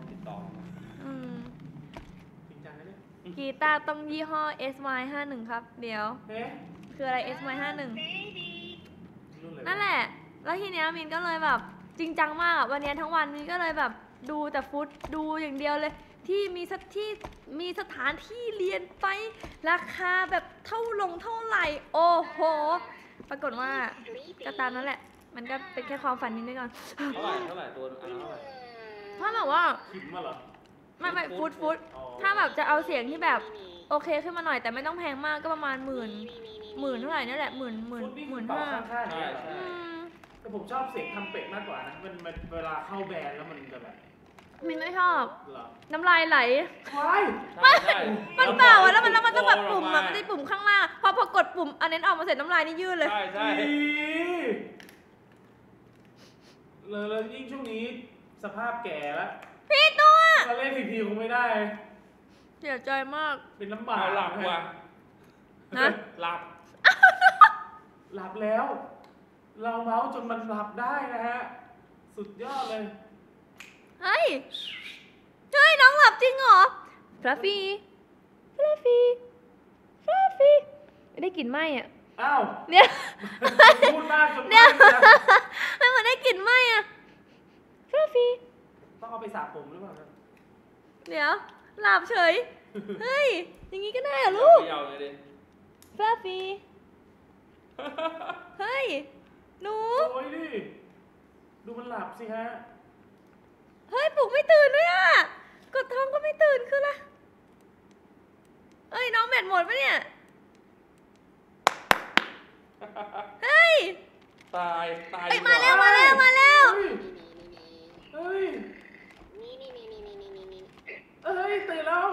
จริงจังนะเนี่ยกีตาร์ต้องยี่ห้อ SY51 ครับ เดี๋ยวเอ๊ะคืออะไร SY51 รุ่นเลยนั่นแหละ แล้วทีเนี้ยมินก็เลยแบบจริงจังมากอะวันเนี้ยทั้งวันมินก็เลยแบบดูแต่ฟุตดูอย่างเดียวเลย ที่มีสถานที่เรียนไป ราคาแบบเท่าไหร่ โอ้โห ปรากฏว่าก็ตามนั้นแหละ มันก็เป็นแค่ความฝันนิดนึงก่อนเท่าไหร่ตัวอันนั้นเท่าไหร่เพราะแบบว่าขิมมาเหรอไม่ฟุตอ๋อถ้าแบบจะเอาเสียงที่แบบโอเคขึ้นมาหน่อยแต่ไม่ต้องแพงมากก็ประมาณหมื่นเท่าไหร่นี่แหละหมื่นฟุตนี่คือห้าเป่าข้างๆใช่เนี่ยใช่แต่ผมชอบเสียงทำเป็ดมากกว่านะมันเวลาเข้าแบรนด์แล้วมันจะแบบมินไม่ชอบเหรอน้ำลายไหลควายมันเปล่าอะแล้วมันต้องแบบปุ่มอะมันจะปุ่มข้างล่างพอกดปุ่มอันนั้นออกมาเสร็จน้ำลายนี่ยืดเลยใช่เลยยิ่งช่วงนี้สภาพแก่แล้วพี่ตัวมาเล่นอีกทีคงไม่ได้เสียใจมากเป็นน้ำบาเอากหลับว่ะนะหลับหลับแล้ว เราเมาส์จนมันหลับได้นะฮะ สุดยอดเลยเฮ้ย เฮ้ย น้องหลับจริงเหรอฟลัฟฟี่ฟลัฟฟี่ฟลัฟฟี่ได้กลิ่นไหมอ่ะอ้าวเนี่ยพูดมากจนเดี๋ยวไม่นะไม่เหมือนได้กลิ่นไหมอ่ะฟลัฟฟี่ต้องเอาไปสระผมหรือเปล่าครับเดี๋ยว หลับเฉย เฮ้ย อย่างงี้ก็ได้เหรอลูกเขย่าเลยดิฟลัฟฟี่ เฮ้ย หนูโอ้ยดิ ดูมันหลับสิฮะเฮ้ยปลุกไม่ตื่นด้วยอ่ะ กดท้องก็ไม่ตื่นคือละเอ้ย น้องแบตหมดปะเนี่ย เฮ้ยตายตายเอ้ยดีกมาแล้วมาแล้วมาแล้วเฮ้ย เฮ้ยตื่นแล้ว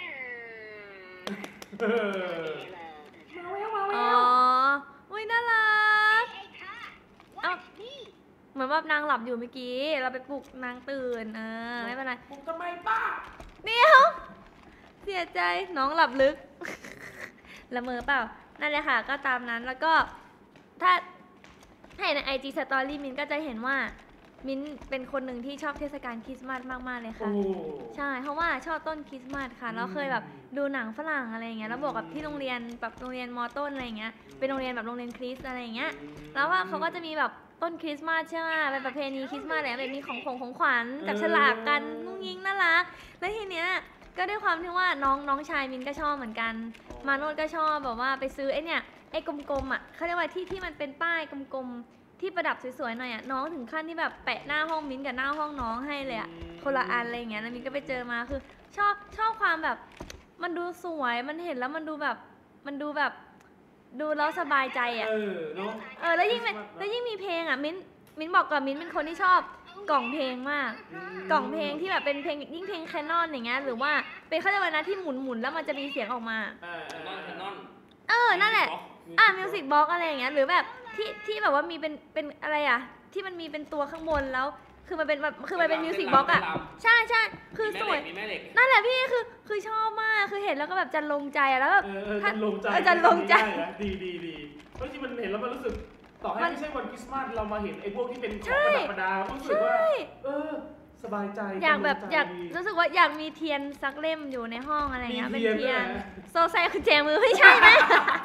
เออมาแล้วมาอ๋แล้อวอุ้ยน่ารักเอ้าเหมือนว่านางหลับอยู่เมื่อกี้ เราไปปลุกนางตื่น ไม่เป็นไรปลุกทำไมป้าเดี๋ยว เสียใจ น้องหลับลึก ละเมอเปล่า นั่นเลยค่ะ ก็ตามนั้น แล้วก็ ถ้าให้ใน IG Story มินก็จะเห็นว่า มินเป็นคนหนึ่งที่ชอบเทศกาลคริสต์มาสมากๆเลยโอ้ค่ะ ใช่ เพราะว่าชอบต้นคริสต์มาสค่ะ แล้วเคยแบบดูหนังฝรั่งอะไรอย่างเงี้ย แล้วบวกกับที่โรงเรียนแบบโรงเรียนมอต้นอะไรอย่างเงี้ย เป็นโรงเรียนแบบโรงเรียนคริสต์อะไรอย่างเงี้ย แล้วว่าเขาก็จะมีแบบต้นคริสต์มาสใช่ไหมเป็นประเพณีคริสต์มาสอะไรแบบมีของขวัญจับฉลากกันงุ้งยิงน่ารัก แล้วทีเนี้ยก็ด้วยความที่ว่าน้องชายมินก็ชอบเหมือนกัน มาโนดก็ชอบแบบว่าไปซื้อไอ้เนี่ยไอ้กลมๆอ่ะเขาเรียกว่าที่มันเป็นป้ายกลมๆที่ประดับสวยๆหน่อยอ่ะน้องถึงขั้นที่แบบแปะหน้าห้องมินกับหน้าห้องน้องให้เลยอ่ะคนละอันอะไรอย่างเงี้ยแล้วมินก็ไปเจอมาคือชอบความแบบมันดูสวยมันเห็นแล้วมันดูแบบดูแล้วสบายใจอ่ะเนาะแล้วยิ่งมีเพลงอ่ะมิ้นบอกก่อนมิ้นเป็นคนที่ชอบกล่องเพลงมาก กล่องเพลงที่แบบเป็นเพลงยิ่งเพลงแคนนอนอย่างเงี้ยหรือว่าเป็นเขาเรียกว่านะที่หมุนแล้วมันจะมีเสียงออกมาแคนนอนนั่นแหละมิวสิกบ็อกอะไรอย่างเงี้ยหรือแบบที่แบบว่ามีเป็นอะไรอ่ะที่มันมีเป็นตัวข้างบนแล้วคือมันเป็นมิวสิกบ็อกอ่ะใช่คือสวยมีแม่เหล็กนั่นแหละพี่คือชอบมากคือเห็นแล้วก็แบบจันลงใจอะแล้วแบบจันลงใจจันลงใจดีเพราะที่มันเห็นแล้วมันรู้สึกต่อให้ไม่ใช่วันคริสต์มาสเรามาเห็นไอ้พวกที่เป็นของประดับประดารู้สึกว่าสบายใจอยากรู้สึกว่าอยากมีเทียนสักเล่มอยู่ในห้องอะไรเงี้ยเป็นเทียนโซไซคุณแจมือไม่ใช่ไหม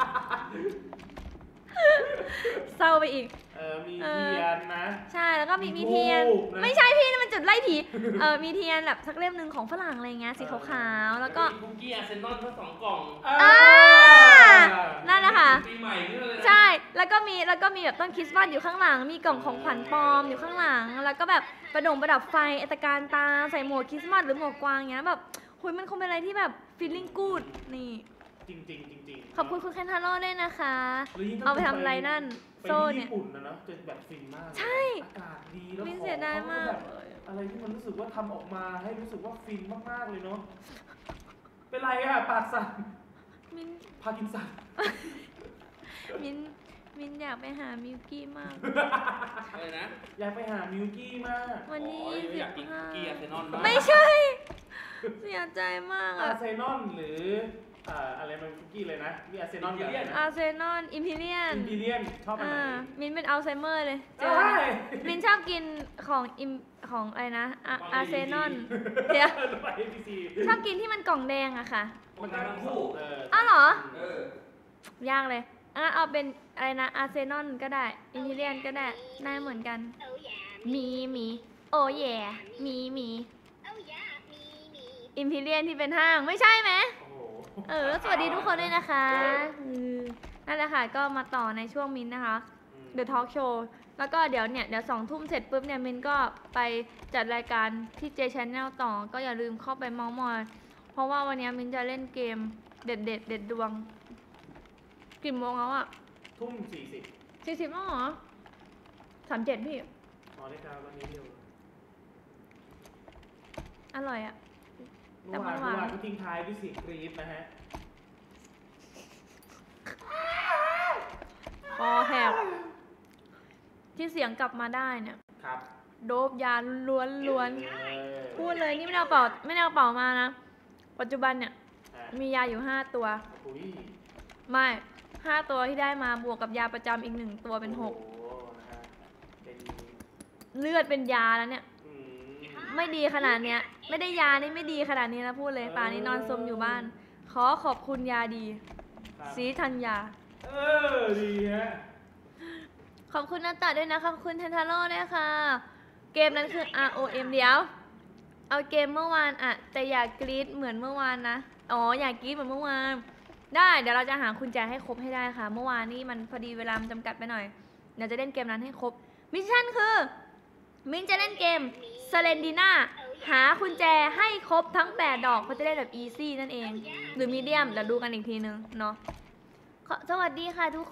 เศร้าไปอีกมีเทียนนะใช่แล้วก็มีเทียนไม่ใช่พี่นี่มันจุดไล่ผีมีเทียนแบบสักเล่มหนึ่งของฝรั่งอะไรเงี้ยสีขาวๆแล้วก็คุกกี้อาร์เซนอลทั้ง2 กล่องนั่นแหละค่ะปีใหม่นี่เลยใช่แล้วก็มีแบบต้นคริสต์มาสอยู่ข้างหลังมีกล่องของขวัญปลอมอยู่ข้างหลังแล้วก็แบบประดับไฟตะการตาใส่หมวกคริสต์มาสหรือหมวกกวางเงี้ยแบบหุยมันคงเป็นอะไรที่แบบ feeling good นี่จริงขอบคุณคุณเคนทาโร่ด้วยนะคะ เอาไปทำอะไรนั่นไปโซ่ที่เนี่ยญี่ปุ่นนะเนาะจะแบบฟินมากใช่อากาศดีแล้วมินของเสียดายมากแบบอะไรที่มันรู้สึกว่าทำออกมาให้รู้สึกว่าฟินมากๆเลยเนาะเป็นไรอะปากสั่นมินพากินสั่นมินอยากไปหามิวกี้มากอะไรนะอยากไปหามิวกี้มากวันนี้อยากกินคุกกี้อาร์เซนอล 25ไม่ใช่ เสียใจมากอาอะร์เซนอลหรืออะไรมันคุกกี้เลยนะมีอาร์เซนอลกับอะไรนะอาร์เซนอลอิมพีเรียนอิมพีเรียนชอบอันไหนมินเป็นอัลไซเมอร์เลยเจอใช่มินชอบกินของอะไรนะอาร์เซนอลเดี๋ยวไป ABC ชอบกินที่มันกล่องแดงอะค่ะมันทั้งคู่อ้าวเหรอเยากเลยงั้นเอาเป็นอะไรนะอาร์เซนอลก็ได้อิมพีเรียนก็ได้ได้เหมือนกันมีโอ้แย่มีอิมพีเรียนที่เป็นห้างไม่ใช่ไหมโอ้โหสวัสดีทุกคนด้วยนะคะนั่นแหละค่ะก็มาต่อในช่วงมินนะคะ The Talk Show แล้วก็เดี๋ยว2 ทุ่มเสร็จปุ๊บเนี่ยมินก็ไปจัดรายการที่ J Channel ต่อก็อย่าลืมเข้าไปเมาส์มอยเพราะว่าวันนี้มินจะเล่นเกมเด็ดดวงกี่โมงแล้วอ่ะทุ่ม 40แล้วเหรอ37พี่อ๋อได้ครับวันนี้เดียวอร่อยอ่ะเมื่อวานก็ทิ้งท้ายด้วยเสียงกรี๊ดนะฮะคอแหบที่เสียงกลับมาได้เนี่ยครับโดบยาล้วนเออพูดเลยนี่ไม่ได้เอาเป๋ามานะ ปัจจุบันเนี่ย มียาอยู่5ตัวอุ้ยไม่5ตัวที่ได้มาบวกกับยาประจำอีก1ตัวเป็น6 โอ้โหนะฮะเป็นเลือดเป็นยาแล้วเนี่ยอืมไม่ดีขนาดเนี้ย ไม่ได้ยานี่ไม่ดีขนาดนี้นะพูดเลยป่านนี้นอนสมอยู่บ้าน ขอขอบคุณยาดีครับสีธัญญาดีฮะขอบคุณนัตตาด้วยนะขอบคุณเทนทาโร่ด้วยค่ะ เกมนั้นคือ ROM เดี๋ยว เอาเกมเมื่อวานอะแต่อย่ากรี๊ดเหมือนเมื่อวานนะ อ๋ออยากกรี๊ดเหมือนเมื่อวาน ได้เดี๋ยวเราจะหากุญแจให้ครบให้ได้ค่ะ เมื่อวานนี่มันพอดีเวลามันจำกัดไปหน่อย เดี๋ยวจะเล่นเกมนั้นให้ครบ มิชชั่นคือ มินจะเล่นเกมเซเลนดีน่าหากุญแจให้ครบทั้ง8ดอกเพราะจะได้แบบอีซี่นั่นเอง หรือมีเดียมเดี๋ยวดูกันอีกทีนึงเนาะ สวัสดีค่ะทุกคน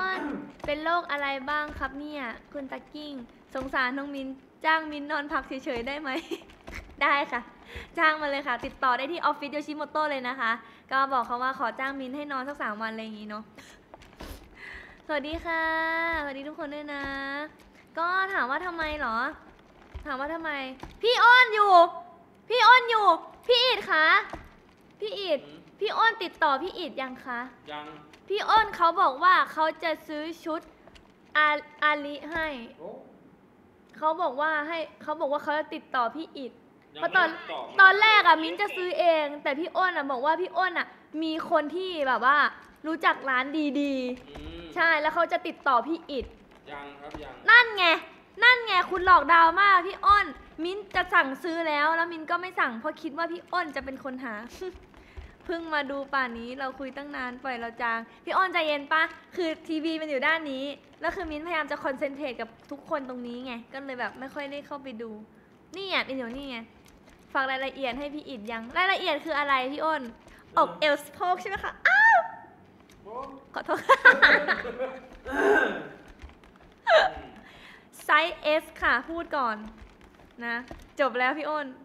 เป็นโรคอะไรบ้างครับเนี่ย คุณตะกิ้ง สงสารน้องมิน จ้างมินนอนพักเฉยๆได้ไหม ได้ค่ะ จ้างมาเลยค่ะ ติดต่อได้ที่ออฟฟิศโยชิโมโตะเลยนะคะ ก็บอกเขาว่าขอจ้างมินให้นอนสัก3 วันอะไรอย่างงี้เนาะ สวัสดีค่ะ สวัสดีทุกคนด้วยนะ ก็ถามว่าทำไมเหรอ ถามว่าทำไม พี่อ้อนอยู่ พี่อ้อนอยู่ พี่อิดคะพี่อิด พี่อ้อนติดต่อพี่อิดยังคะยังพี่อ้นเขาบอกว่าเขาจะซื้อชุดอาลิให้โอ้เขาบอกว่าเขาจะติดต่อพี่อิดยังเพราะไม่ตอนแรกอะมิ้นจะซื้อเอง แต่พี่อ้นอะบอกว่าพี่อ้นอะมีคนที่แบบว่า รู้จักร้านดีอืมๆ ใช่แล้วเขาจะติดต่อพี่อิดยังครับยังนั่นไงคุณหลอกดาวมากพี่อ้น มิ้นจะสั่งซื้อแล้วมิ้นก็ไม่สั่งเพราะคิดว่าพี่อ้นจะเป็นคนหา เพิ่งมาดูป่านนี้เราคุยตั้งนานปล่อยเราจาง พี่อ้อนใจเย็นปะคือทีวีมันอยู่ด้านนี้ แล้วคือมิ้นพยายามจะคอนเซนเทรตกับทุกคนตรงนี้ไง ก็เลยแบบไม่ค่อยได้เข้าไปดู นี่อ่ะเป็นอยู่นี่ไง ฝากรายละเอียดให้พี่อิดยัง รายละเอียดคืออะไรพี่อ้น อกเอลสโพกใช่ไหมคะ อ้าวโอ้ขอโทษ ไซส์ S ค่ะ พูดก่อนนะ จบแล้วพี่อ้น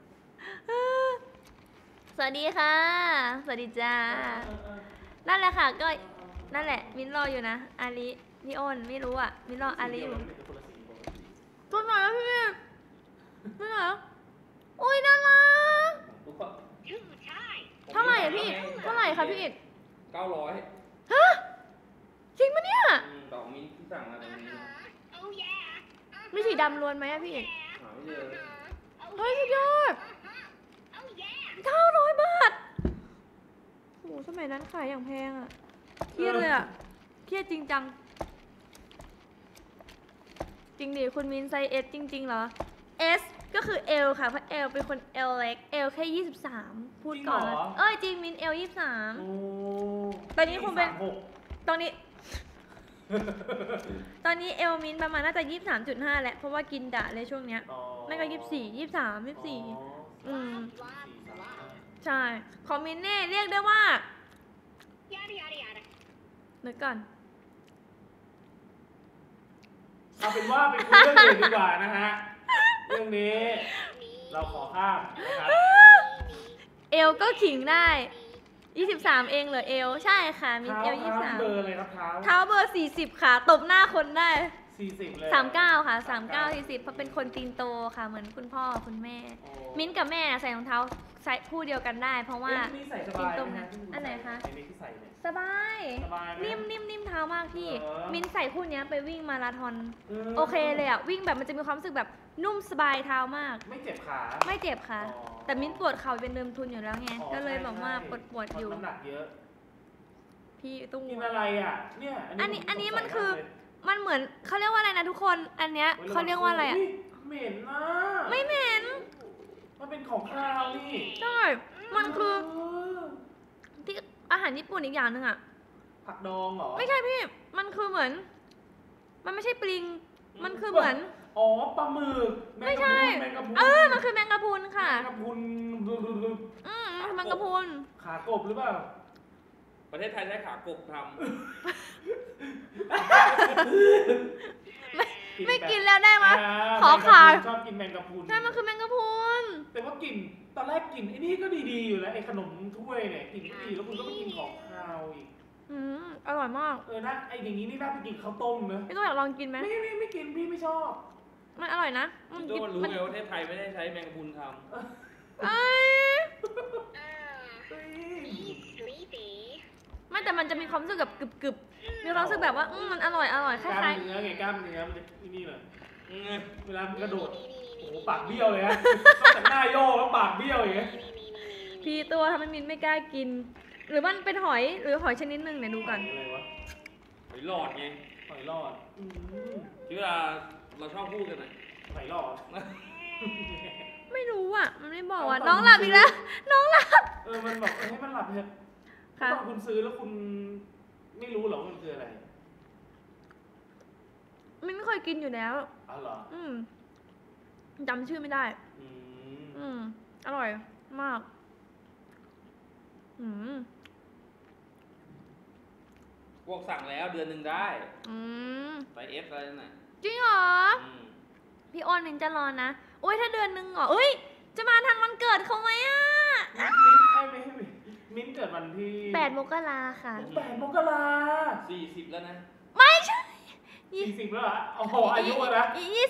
สวัสดีค่ะ สวัสดีจ้า นั่นแหละค่ะก็นั่นแหละ มิ้นรออยู่นะ อาลิพี่อ้นไม่รู้อ่ะ มิ้นรออาลิอยู่ตัวไหนอะพี่ไม่ไหนอะอุ้ยน่ารักทุกคนเท่าไหร่อะพี่ เท่าไหร่คะพี่อิด 900 ฮะจริงปะเนี่ยดอกมิ้นที่สั่งมาตรงนี้มีสีดำล้วนไหมอะพี่อิดหาไม่เจอเฮ้ยสุดยอด900 บาทโหสมัยนั้นขายอย่างแพงอะเครียดเลยอะเครียดจริงจัง จริงดิคุณมินไซส์ S จริงๆเหรอ S ก็คือ L ค่ะ เพราะ L เป็นคน L เล็ก L แค่23 พูดก่อนแล้วจริงมิน L โอ้ตอนนี้คงเป็น 36 ตอนนี้ ตอนนี้ L มินประมาณน่าจะ 23.5 แหละ เพราะว่ากินดะเลยช่วงเนี้ยอ๋อไม่ก็24 23 24 อืม ใช่ คอมมินเน่เรียกได้ว่านึกก่อนเอาเป็นว่าไปคุยเรื่องอื่นดีกว่านะฮะ เรื่องนี้ เราขอข้ามนะครับเอลก็ขิงได้ 23 เองเหรอเอล ใช่ค่ะมินเอลเท้าเบอร์อะไรครับเท้า 23 เท้าเบอร์ 40 ค่ะ ตบหน้าคนได้ 40 เลย 39 ค่ะ 39 40เพราะเป็นคนตีนโตค่ะ เหมือนคุณพ่อคุณแม่โอ้มิ้นท์กับแม่ใส่รองเท้าใส่คู่เดียวกันได้ เพราะว่าเอ๊ะนี่ใส่สบายไหมฮะอันไหนคะไอ้นี่ที่ใส่เนี่ยสบายสบายไหมนิ่มเท้ามากพี่เหรอมิ้นท์ใส่คู่เนี้ยไปวิ่งมาราธอน โอเคเลยอะวิ่งแบบมันจะมีความรู้สึกแบบนุ่มสบายเท้ามากไม่เจ็บขาไม่เจ็บค่ะอ๋อแต่มิ้นท์ปวดเข่าเป็นเดิมทุนอยู่แล้วไงอ๋อก็เลยแบบว่าใช่ปวดอยู่น้ำหนักเยอะพี่ตุ้งกินอะไรอ่ะ เนี่ยอันนี้ผมันคือสงสัยากเลยมันเหมือนเขาเรียกว่าอะไรนะทุกคน อันเนี้ยเขาเรียกว่าอะไรอะยเหม็นนะไม่เหม็นมันเป็นของคาวนี่ใช่มันคือเออที่อาหารญี่ปุ่นอีกอย่างหนึ่งอะผักดองเหรอไม่ใช่พี่ มันคือเหมือน มันไม่ใช่ปลิง มันคือเหมือนอ๋อปลาหมึกไม่ใช่แมงกะพรุนมันคือแมงกะพรุนค่ะแมงกะพรุนมันคือแมงกะพรุนขากบหรือเปล่าประเทศไทยใช้ขากบทไม่กินแล้วได้ไหมอ่ขอขาดชอบกินแมงกะพรุนใช่ มันคือแมงกะพรุนแต่ว่ากลิ่นตอนแรกกลิ่นไอ้นี่ก็ดีๆอยู่แล้วไอ้ขนมถ้วยเนี่ยกลิ่นดีแล้วคุณก็ไปกินของคาวอีกอร่อยมากนะไอ้อย่างนี้นี่น่าไปกินข้าวต้มเนอะพี่ต้องอยากลองกินไหมไม่กินพี่ไม่ชอบมันอร่อยนะำพี่โดนรู้ไงว่าประเทศไทยไม่ได้ใช้แมงกะพรุนทเอ้ยเฮ้ยไม่แต่มันจะมีความรู้สึกแบบกรึบๆมีความรู้สึกแบบว่ามันอร่อยคกล้ามล้ายเนื้อไงกล้ามเนื้อมันจะนี่เลยเวลามันกระโดดโอ้โหปากเบี้ยวเลยฮะแต่หน้าโยกแล้วปากเบี้ยวอย่างเงี้ยๆพี่ตัวทำให้มินไม่กล้ากิน หรือมันเป็นหอยหรือหอยชนิดหนึ่งเนี่ยดูก่อนอะไรวะหอยหลอดไงหอยรอดที่เวลาเราชอบพูดกันอะหอยรอดไม่รู้อ่ะ มันไม่บอกอ่ะน้องหลับอีกแล้ว น้องหลับมันบอกให้มันหลับเถอะค่ะตอนคุณซื้อแล้วคุณไม่รู้หรอว่ามันคืออะไรมินไม่เคยกินอยู่แล้วอ๋อเหรอจำชื่อไม่ได้ อร่อยมากพวกสั่งแล้วเดือนหนึ่งได้ ไซส์ F อะไรนั่นน่ะจริงเหรอ พี่อ้นมินจะรอนะโอ้ยถ้าเดือนหนึ่งเหรอเอ้ย จะมาทันวันเกิดเขาไหมอ่ะมิ้นเกิดวันที่ 8 มกราค่ะ 8 มกรา 40 แล้วนะไม่ใช่ 40แล้วเหรอโอ้โหอายุอะนะ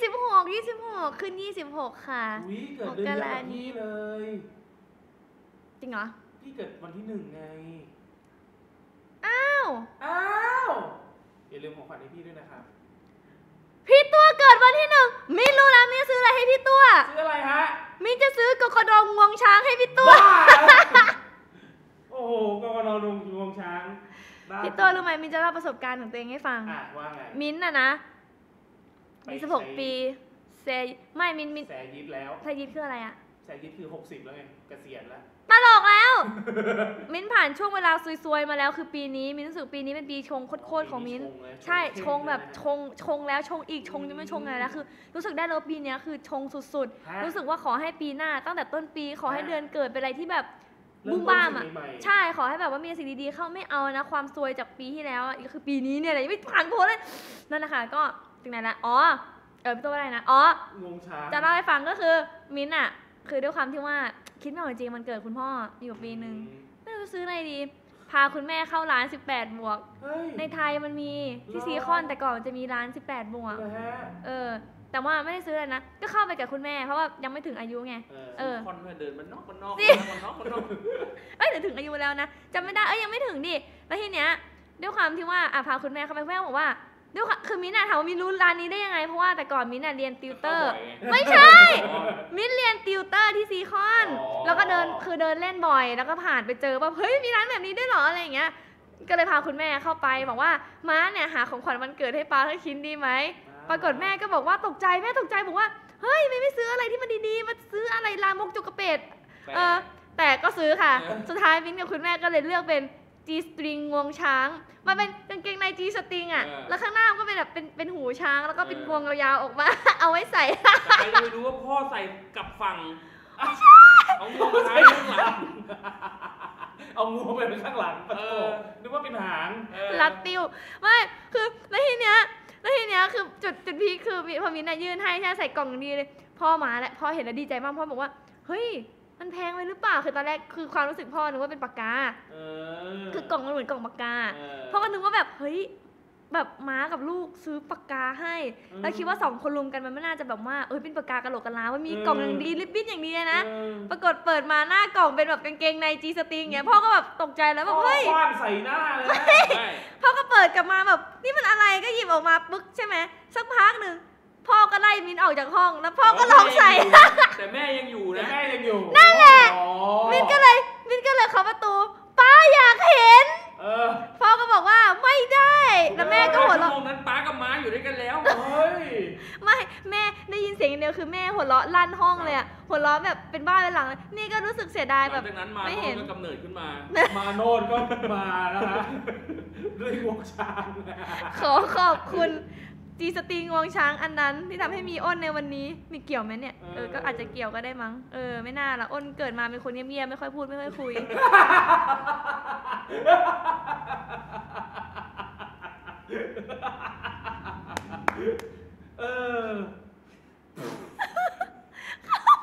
26 ขึ้น 26 ค่ะอุ้ยเกิดเดือนเดียวกับพี่เลยจริงเหรอพี่เกิดวันที่1ไงอ้าวอย่าลืมของขวัญให้พี่ด้วยนะครับพี่ตัวเกิดวันที่1มินรู้แล้วมินซื้ออะไรให้พี่ตัวซื้ออะไรฮะมินจะซื้อกกดองงวงช้างให้พี่ตัวบ้าโอ้โหกกนลุงงวงช้างบ้าพี่ตัวรู้ไหมมินจะเล่าประสบการณ์ของตัวเองให้ฟังว่าไงมินท์นะมี16 ปีเซไม่มินแสยิบแล้วไทยยิดคืออะไรอะแสยิบคือ60แล้วไงเกษียณแล้วตลกแล้ว มินผ่านช่วงเวลาซวยๆมาแล้วคือปีนี้มินรู้สึกปีนี้เป็นปีชงโคตรๆของมินใช่ชงแบบชงแล้วชงอีกชงยังไม่ชงอะไรแล้วคือ รู้สึกได้เลยปีนี้คือชงสุดๆรู้สึกว่าขอให้ปีหน้าตั้งแต่ต้นปีขอให้เดือนเกิดเป็นอะไรที่แบบบูมบ้ามอ่ะใช่ขอให้แบบว่ามีสิ่งดีๆเข้าไม่เอานะความซวยจากปีที่แล้วอ่ะคือปีนี้เนี่ยอะไรยังไม่ผ่านพ้นเลยนั่นนะคะก็ถึงไหนละอ๋อพี่ตัวอะไรนะอ๋องวงช้างจะเล่าให้ฟังก็คือมิ้นท์อ่ะคือด้วยความที่ว่าคิดไม่ออกจริงมันเกิดคุณพ่ออยู่ปีนึงไม่รู้ซื้ออะไรดีพาคุณแม่เข้าร้าน18 บวกเฮ้ยในไทยมันมีที่ซีคอนแต่ก่อนมันจะมีร้าน18 บวกเหรอฮะแต่ว่าไม่ได้ซื้ออะไรนะก็เข้าไปกับคุณแม่เพราะว่ายังไม่ถึงอายุไงคอนเพื่อเดินมันนอกสิ เอ้ยเดี๋ยวถึงอายุแล้วนะจำไม่ได้ยังไม่ถึงดิแล้วทีเนี้ยด้วยความที่ว่าพาคุณแม่เข้าไปคุณแม่บอกว่าด้วยคือมิ้นท์ถามว่ามิ้นรู้ร้านนี้ได้ยังไงเพราะว่าแต่ก่อนมิ้นท์เรียนติวเตอร์ ไม่ใช่ มิ้นเรียนติวเตอร์ที่ซีคอน แล้วก็เดินเล่นบ่อย แล้วก็ผ่านไปเจอว่าเฮ้ยมีร้านแบบนี้ด้วยเหรออะไรอย่างเงี้ย ก็เลยพาคุณแม่เข้าไปบอกว่าม้าเนี่ยหาของขวัญวันเกิดให้ป้าสักชิ้นดีไหม ปรากฏแม่ก็บอกว่าตกใจแม่ตกใจบอกว่าเฮ้ยไม่ซื้ออะไรที่มันดีๆมาซื้ออะไรลามกจุกกระเป็ดแต่ก็ซื้อค่ะ สุดท้ายมิ้นกับคุณแม่ก็เลยเลือกเป็น G string งวงช้างมันเป็นกางเกงใน G string อ่ะแล้วข้างหน้ามันก็เป็นแบบเป็นหูช้างแล้วก็เป็นงวงยาวๆออกมา เอาไว้ใส่แต่ใครจะไปรู้ว่าพ่อใส่กับฝั่งเอางวงท้ายข้างหลังเอางูไปข้างหลังนึกว่าเป็นหางรัดติวไม่คือแล้วทีเนี้ยคือจุดพีคคือพอมิ้นท์ยื่นให้ใช่ใส่กล่องดีเลยพ่อมาแล้วพ่อเห็นแล้วดีใจมากพ่อบอกว่าเฮ้ยมันแพงไปหรือเปล่าคือตอนแรกคือความรู้สึกพ่อนึกว่าเป็นปากกาคือกล่องมันเหมือนกล่องปากกาพ่อก็นึกว่าแบบเฮ้ยแบบม้ากับลูกซื้อปากกาให้แล้วคิดว่า2 คนรวมกันมันไม่น่าจะแบบว่าเป็นปากกากระโหลกกะลาว่ามีกล่องอย่างดีลิปบิ้นอย่างดีเลยนะปรากฏเปิดมาหน้ากล่องเป็นแบบกางเกงในจีสตริงเงี้ยพ่อก็แบบตกใจแล้วแบบเฮ้ยคว้างใส่หน้าเลยพ่อก็เปิดกลับมาแบบนี่มันอะไรก็หยิบออกมาปึ๊กใช่ไหมสักพักหนึ่งพ่อก็ไล่มิ้นออกจากห้องแล้วพ่อก็ลองใส่แต่แม่ยังอยู่นะแม่ยังอยู่นั่นแหละมิ้นก็เลยเคาะประตูป้าอยากเห็นพ่อก็บอกว่าไม่ได้แล้วแม่ก็หัวเราะชั่วโมงนั้นป้ากับม้าอยู่ด้วยกันแล้วไม่แม่ได้ยินเสียงอย่างเดียวคือแม่หัวเราะลั่นห้องเลยอะหัวเราะแบบเป็นบ้าเป็นหลังเลยนี่ก็รู้สึกเสียดายหแบลับงจากนั้นมาไม่โน่เห็นนก็กำเนิดขึ้นมามาโน่นก็มานะฮะด้วยงวงช้างขอขอบคุณจีสตริงงวงช้างอันนั้นที่ทำให้มีอ้นในวันนี้มีเกี่ยวไหมเนี่ยก็อาจจะเกี่ยวก็ได้มั้งไม่น่าละอ้นเกิดมาเป็นคนเงียบๆไม่ค่อยพูดไม่ค่อยคุย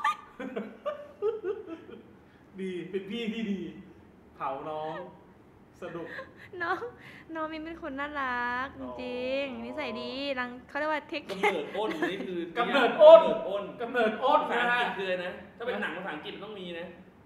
ดีเป็นพี่ที่ดีเผาน้องสนุกน้องมินเป็นคนน่ารักจริงๆนิสัยดีรังเขาเรียกว่าเทคกำแคเนิร์ดอ้นนี่คือกำเนิดอ้นกำเนิดอ้นกำเนิดอ้นภาษานะอังฮะกฤษคืออะไรนะ ถ้าเป็นหนังภาษาอังกฤษมันต้องมีนะ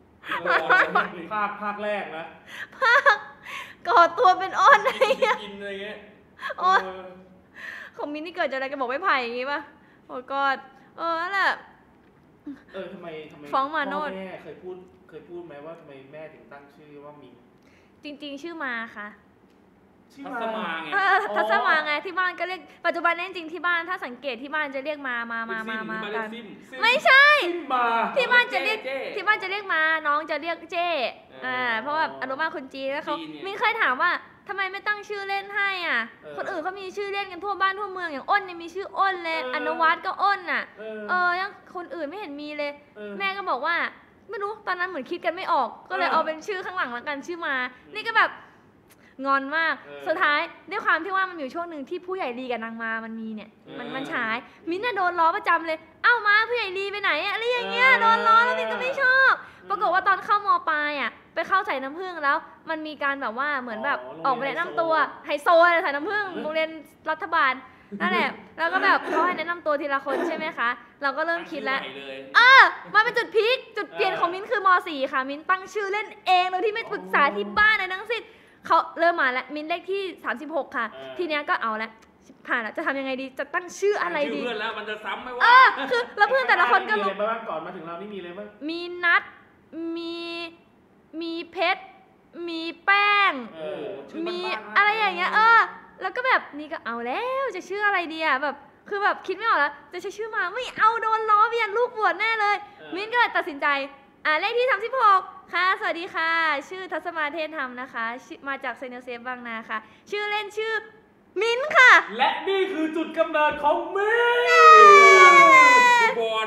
ภาคแรกนะก่อตัวเป็นอ้นกินอะไรเงี้ยโอ้ยเออของมินนี่เกิดจากอะไรกันบอกไม่ไผ่อย่างงี้ป่ะโอ้กอดนั่นแหละทำไมฟ้องมาโนดพ่อแม่เคยพูดไหมว่าทำไมแม่ถึงตั้งชื่อว่ามินจริง ๆ ชื่อมาค่ะชื่อทัศมาไงทัศมาไงที่บ้านก็เรียกปัจจุบันนี้จริงๆที่บ้านถ้าสังเกตที่บ้านจะเรียกมากันซิมไม่ใช่ซิมมาที่บ้านจะเรียกเจ๊ที่บ้านจะเรียกมาน้องจะเรียกเจ้เออเพราะว่าอนุบาลคนจีนแล้วเขาจีนเนี่ยมิ้นเคยถามว่าทำไมไม่ตั้งชื่อเล่นให้อ่ะ คนอื่นเขามีชื่อเล่นกันทั่วบ้านทั่วเมืองอย่างอ้นยังมีชื่ออ้นเลยอนุวัฒน์ก็อ้นอ่ะยังคนอื่นไม่เห็นมีเลย แม่ก็บอกว่าไม่รู้ตอนนั้นเหมือนคิดกันไม่ออก ก็เลยเอาเป็นชื่อข้างหลังแล้วกันชื่อมา นี่ก็แบบงอนมาก สุดท้ายด้วยความที่ว่ามันอยู่ช่วงหนึ่งที่ผู้ใหญ่ลีกับนางมามันมีเนี่ยมันฉาย มิ้นท์น่ะโดนล้อประจำเลยเอ้ามาผู้ใหญ่ลีไปไหนอะอะไรอย่างเงี้ยโดนล้อแล้วมิ้นก็ไม่ชอบ ปรากฏว่าตอนเข้ามปลายอ่ะไปเข้าใส่น้ำผึ้งแล้ว มันมีการแบบว่าเหมือนแบบออกไปแนะนำตัวไฮโซใส่น้ำผึ้งโรงเรียนรัฐบาลนั่นแหละแล้วก็แบบเขาให้แนะนำตัวทีละคนใช่ไหมคะ เราก็เริ่มคิดแล้ว มันเป็นจุดพีคจุดเปลี่ยนของมิ้นคือม .4 ค่ะมิ้นตั้งชื่อเล่นเองโดยที่ไม่ปรึกษาที่บ้านในทั้งสิ้นเขาเริ่มมาแล้วมิ้นเลขที่36ค่ะ ทีเนี้ยก็เอาละผ่านแล้วจะทำยังไงดีจะตั้งชื่ออะไรดีเพื่อนแล้วมันจะซ้ำไหมวะคือแล้วเพื่อนแต่ละคนก็มีรู้อะไรบ้างก่อนมาถึงเรานี่มีอะไรบ้างมีนัดมีเพชรมีแป้งชื่อมีบ้านๆอะไรอย่างเงี้ยแล้วก็แบบนี่ก็เอาแล้วจะชื่ออะไรดีอ่ะแบบคือแบบคิดไม่ออกแล้วจะใช้ชื่อมาไม่เอาโดนล้อเบียนลูกบวชแน่เลย มิ้นก็เลยตัดสินใจเลขที่36ค่ะสวัสดีค่ะ ชื่อทัศมาเทศธรรมนะคะมาจากเซนเซฟบางนาค่ะ ชื่อเล่นชื่อมิ้นค่ะและนี่คือจุดกำเนิดของมินบอล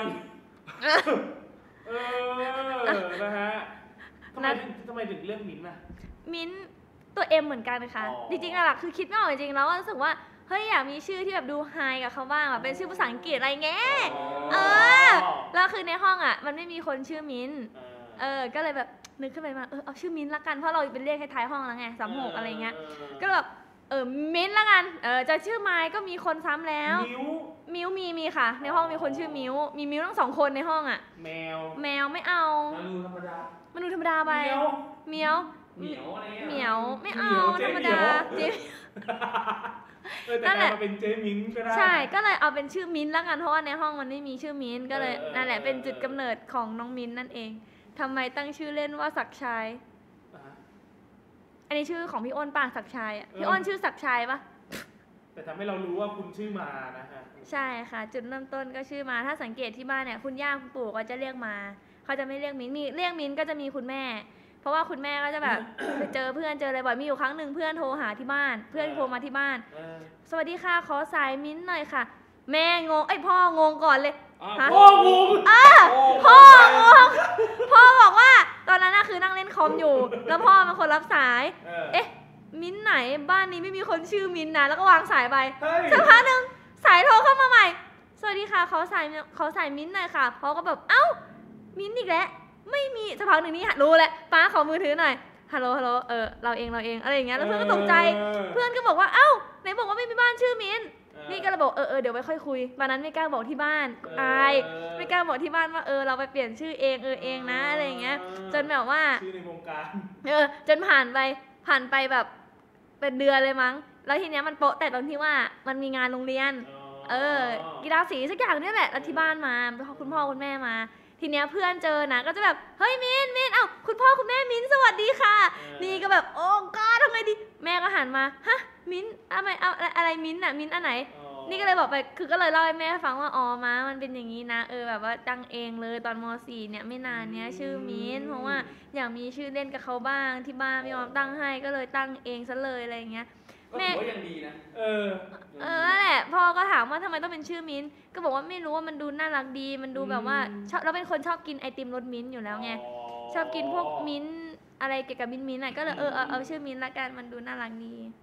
นะฮะทำไมถึงเลือกมินท์น่ะมิ้นตัวเอ็มเหมือนกันค่ะอ๋อจริงๆอะล่ะคือคิดไม่ออกจริงๆแล้วก็รู้สึกว่าเฮ้ยอยากมีชื่อที่แบบดูไฮกับเขาบ้างแบบเป็นชื่อภาษาอังกฤษอะไรเงี้ยแล้วคือในห้องอะมันไม่มีคนชื่อมิ้นก็เลยแบบนึกขึ้นไปมาเอาชื่อมิ้นละกันเพราะเราเป็นเรียกท้ายๆห้องแล้วไง36อะไรเงี้ยก็เลยแบบมิ้นละกันจะชื่อไมค์ก็มีคนซ้ำแล้วมิวมีค่ะ ในห้องมีคนชื่อมิวมีมิวทั้ง2 คนในห้องอะแมวไม่เอา มนุษย์ธรรมดาไปเหมียวอะไรเงี้ยเหมียวไม่เอาธรรมดาเจ๊แต่กลายมาเป็นเจมินก็ได้ใช่ก็เลยเอาเป็นชื่อมิ้นท์ละกันเพราะว่าในห้องมันไม่มีชื่อมิ้นท์ก็เลยนั่นแหละเป็นจุดกำเนิดของน้องมิ้นท์นั่นเองทำไมตั้งชื่อเล่นว่าศักดิ์ชัยอันนี้ชื่อของพี่อ้นป่ะศักดิ์ชัยอ่ะพี่อ้นชื่อศักดิ์ชัยป่ะแต่ทำให้เรารู้ว่าคุณชื่อมานะฮะใช่ค่ะ จุดเริ่มต้นก็ชื่อมาถ้าสังเกตที่บ้านเนี่ยคุณย่าคุณปู่ก็จะเรียกมาเขาจะไม่เรียกมิ้นท์มีเรียกมิ้นท์ก็จะมีคุณแม่ เพราะว่าคุณแม่ก็จะแบบ ไปเจอเพื่อนเจออะไรบ่อยมีอยู่ครั้งหนึ่งเพื่อนโทรหาที่บ้าน เพื่อนโทรมาที่บ้านสวัสดีค่ะขอสายมิ้นท์หน่อยค่ะ แม่งงพ่องงก่อนเลยพ่องงพ่อบอกว่าตอนนั้นน่ะคือนั่งเล่นคอมอยู่ แล้วพ่อเป็นคนรับสายมิ้นท์ไหนบ้านนี้ไม่มีคนชื่อมิ้นท์นะแล้วก็วางสายไปสักพักหนึ่งสายโทรเข้ามาใหม่สวัสดีค่ะขอสายมิ้นท์หน่อยค่ะพ่อก็แบบเอ้ามิ้นท์อีกแล้วไม่มีสักพักหนึ่งนี่รู้แหละป้าขอมือถือหน่อยฮัลโหลเราเองอะไรอย่างเงี้ยแล้วเพื่อนก็ตกใจเพื่อนก็บอกว่าเอ้าไหนบอกว่าไม่มีบ้านชื่อมิ้นท์นี่ก็เลยบอกเดี๋ยวไว้ค่อยคุยวันนั้นไม่กล้าบอกที่บ้านอายไม่กล้าบอกที่บ้านว่าเราไปเปลี่ยนชื่อเองนะอะไรอย่างเงี้ยจนแบบว่าชื่อในวงการจนผ่านไปแบบเป็นเดือนเลยมั้งแล้วทีเนี้ยมันโป๊ะแต่ตอนที่ว่ามันมีงานโรงเรียนกีฬาสีสักอย่างเนี่ยแหละแล้วที่บ้านมาคุณพ่อคุณแม่มาทีเนี้ยเพื่อนเจอนะก็จะแบบเฮ้ยมิ้นเอ้าคุณพ่อคุณแม่มิ้นสวัสดีค่ะนี่ก็แบบโอ้ก้าทำไงดีแม่ก็หันมาฮะมิ้นอะไรมิ้นอะมิ้นอันไหนนี่ก็เลยบอกไปคือก็เลยเล่าให้แม่ฟังว่ามามันเป็นอย่างนี้นะแบบว่าตั้งเองเลยตอนม.4 เนี่ยไม่นานเนี้ยชื่อมิ้นเพราะว่าอยากมีชื่อเล่นกับเขาบ้างที่บ้านไม่ยอมตั้งให้ก็เลยตั้งเองซะเลยอะไรอย่างเงี้ยแม่ก็ยังดีนะนั่นแหละพ่อก็ถามว่าทำไมต้องเป็นชื่อมิ้นก็บอกว่าไม่รู้ว่ามันดูน่ารักดีมันดูแบบว่าชอบเราเป็นคนชอบกินไอติมรสมิ้นอยู่แล้วไงชอบกินพวกมิ้นอะไรเกี่ยวกับมิ้นอ่ะก็เลยเอาชื่อมิ้นละกันมันดูน่ารักดี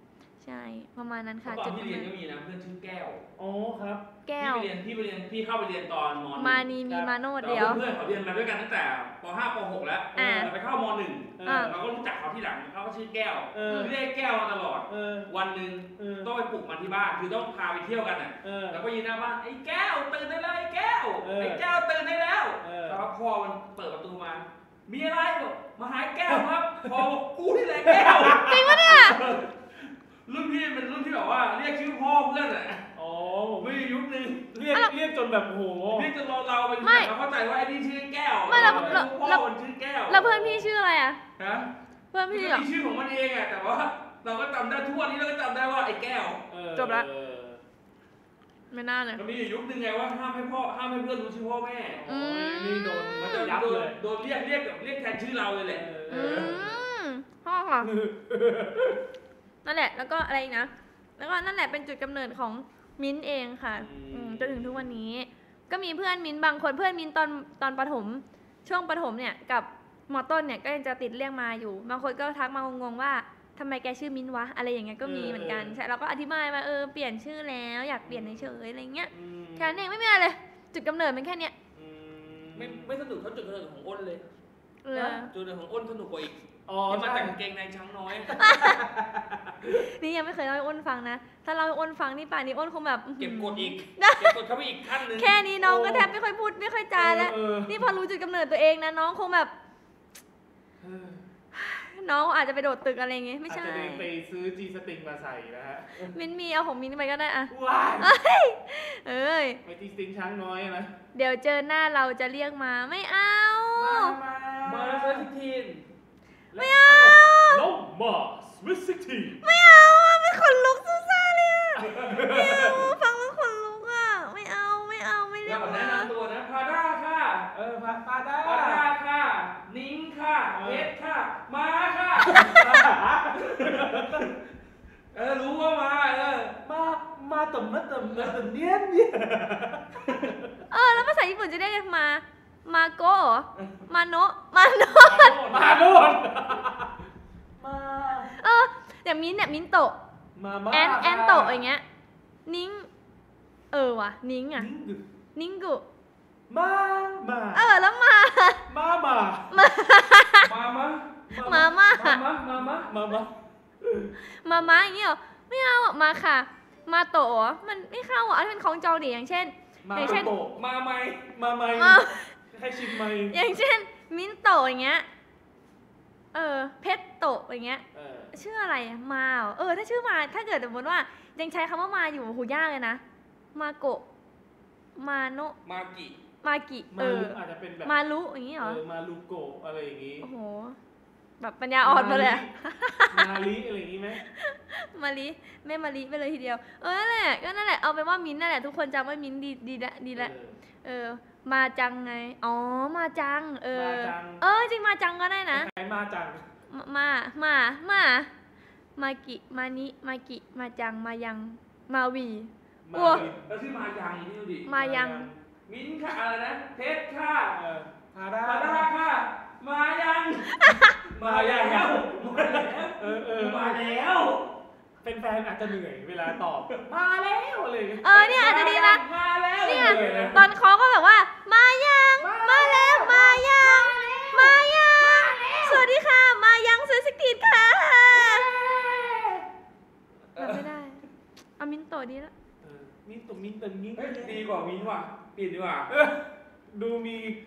ใช่ประมาณนั้นค่ะเมื่อก่อนจุดพี่กำเรียเนิดนก็มีนะเพื่อนชื่อแก้วอ๋อครับแก้วพี่เข้าไปเรียนตอนมมา .1 นีมีมาโนดแต่เดียวเพื่อนเขาเรียนมาด้วยกันตั้งแต่ป .5 ป .6 แล้วอ่าเราไปเข้าม .1 อ่าเราก็รู้จักเขาที่หลังเขาก็ชื่อแก้ว เรียกแก้วมาตลอด วันหนึ่ง ต้องไปปลุกมันที่บ้านคือต้องพาไปเที่ยวกันอ่ะแล้วก็ยืนหน้าบ้านไอ้แก้วตื่นได้แล้วไอ้แก้วไอ้แก้วตื่นได้แล้วแล้วพ่อมันเปิดประตูมามีอะไรบอกมาหาแก้วครับพอบอกกูนี่แหละแก้วจริงปะเนี่ยรุ่นพี่เป็นรุ่นที่แบบว่าเรียกชื่อพ่อเพื่อนอ่ะอ๋อไม่ยุคนึงเรียกจนแบบโหเรียกจนเราเป็นไม่เราเข้าใจว่าไอ้นี่ชื่อแก้วไม่เราพ่อมันชื่อแก้วแล้วเพื่อนพี่ชื่ออะไรอ่ะฮะเพื่อนพี่พี่ก็อ่ะมีชื่อของมันเองอ่ะแต่ว่าเราก็จำได้ทุกวันนี้เราก็จำได้ว่าไอ้แก้วจบละ ไม่น่าเลยมันมีอยู่ยุคนึงไงว่าห้ามให้เพื่อนรู้ชื่อพ่อแม่อืมนี่โดนมันจะยับเลยโดนเรียกแทนชื่อเราเลยแหละพ่อค่ะ นั่นแหละ แล้วก็อะไรอีกนะ แล้วก็นั่นแหละเป็นจุดกำเนิดของมิ้นท์เองค่ะจนถึงทุกวันนี้ ก็มีเพื่อนมิ้นท์บางคนเพื่อนมิ้นท์ตอนประถม ช่วงประถมเนี่ยกับมอต้นเนี่ยก็ยังจะติดเรียกมาอยู่ บางคนก็ทักมางงๆว่าทำไมแกชื่อมิ้นท์วะอะไรอย่างเงี้ยก็มีเหมือนกันใช่เราก็อธิบายมาเปลี่ยนชื่อแล้วอยากเปลี่ยนเฉยๆอะไรเงี้ยแค่นั้นเองไม่มีอะไรเลย จุดกำเนิดมันแค่เนี้ยไม่สนุกเท่าจุดกำเนิดของอ้นเลย จุดกำเนิดของอ้นสนุกกว่าอีกอ๋อที่มาใช่แต่งกางเกงในช้างน้อยนี่ยังไม่เคยเล่าให้อ้นฟังนะ ถ้าเล่าให้อ้นฟังนี่ป่านนี้อ้นคงแบบเก็บกดอีกเก็บกดเข้าไปอีกขั้นนึงแค่นี้น้องก็แทบไม่ค่อยพูดไม่ค่อยจาแล้ว นี่พอรู้จุดกำเนิดตัวเองนะน้องคงแบบ น้องอาจจะไปโดดตึกอะไรอย่างเงี้ยไม่อาจใช่จะเดินไปซื้อจีสติงมาใส่นะฮะมินมีเอาของมินไปก็ได้อะว้ายเอ้ยไปจีสติงช้างน้อยนะเดี๋ยวเจอหน้าเราจะเรียกมาไม่เอามาเซอร์ทิทีนไม่เอาน้องมาสวิสซิตี้ไม่เอาอะไม่ขนลุกซูซ่าเลยอะไม่เอาฟังแล้วขนลุกอะไม่เอาไม่เรีแล้ยว กแนะมานำตัวนะพาด้าค่ะพาด้าพาด้าค่ะ นิ้งค่ะเพชรค่ะ มาค่ะ รู้ว่ามาต่ำนะเนี้ยเนี่ยแล้วภาษาญี่ปุ่นจะเรียกกันมาโกะเหรอมาโนะมาโนะมาโดนมาอย่างมิ้นเนี่ยมิ้นโตะมาแอนโตะอย่างเงี้ยนิ้งว่ะนิ้งอ่ะนิ้งกุมาแล้วมา ม้าอย่างเงี้ยเหรอไม่เอาอ่ะมาค่ะ มาโตะเหรอมันไม่เข้าอ่ะอันนี้เป็นของจองดิอย่างเช่น อย่างเช่นมาไหมให้ชิมไหมอย่างเช่น มิ้นโตะอย่างเงี้ยเพชรโตะอย่างเงี้ยชื่ออะไรอะมาเหรอถ้าชื่อมาถ้าเกิดสมมติว่ายังใช้คำว่ามาอยู่หูยากเลยนะมาโกะมาโนะมากิอาจจะเป็นแบบมารุอย่างงี้เหรอมาลูโกะอะไรอย่างงี้โอ้โหแบบปัญญาอ่อนมาเลยอะมาลิอะไรอย่างงี้ไหมมาลิแม่มาลิไปเลยทีเดียวนั่นแหละก็นั่นแหละเอาไปนว่ามิ้นท์นั่นแหละทุกคนจำว่ามิ้นท์ดีละมาจังไงมาจังจริงมาจังก็ได้นะใครมาจังมากิมานิมากิมาจังมายังมาวีแล้วชื่อมายังนี่ดูดิมายังมิ้นค่ะอะไรนะเพชรค่ะพาด้าพาด้าค่ะ มายัง มาแล้วเป็นแฟนอาจจะเหนื่อยเวลาตอบมาแล้วอะไรอย่างเงี้ยเนี่ยอาจจะดีนะมาแล้วเนี่ยตอนเขาก็แบบว่ามายังมาแล้วมายังสวัสดีค่ะมายังซื้อสกินค่ะไม่ได้เอามินโตะดีแล้วมิ้นตุ่มมิ้นตึงมิ้นดีกว่ามิ้นว่ะเปลี่ยนดีกว่าดูมี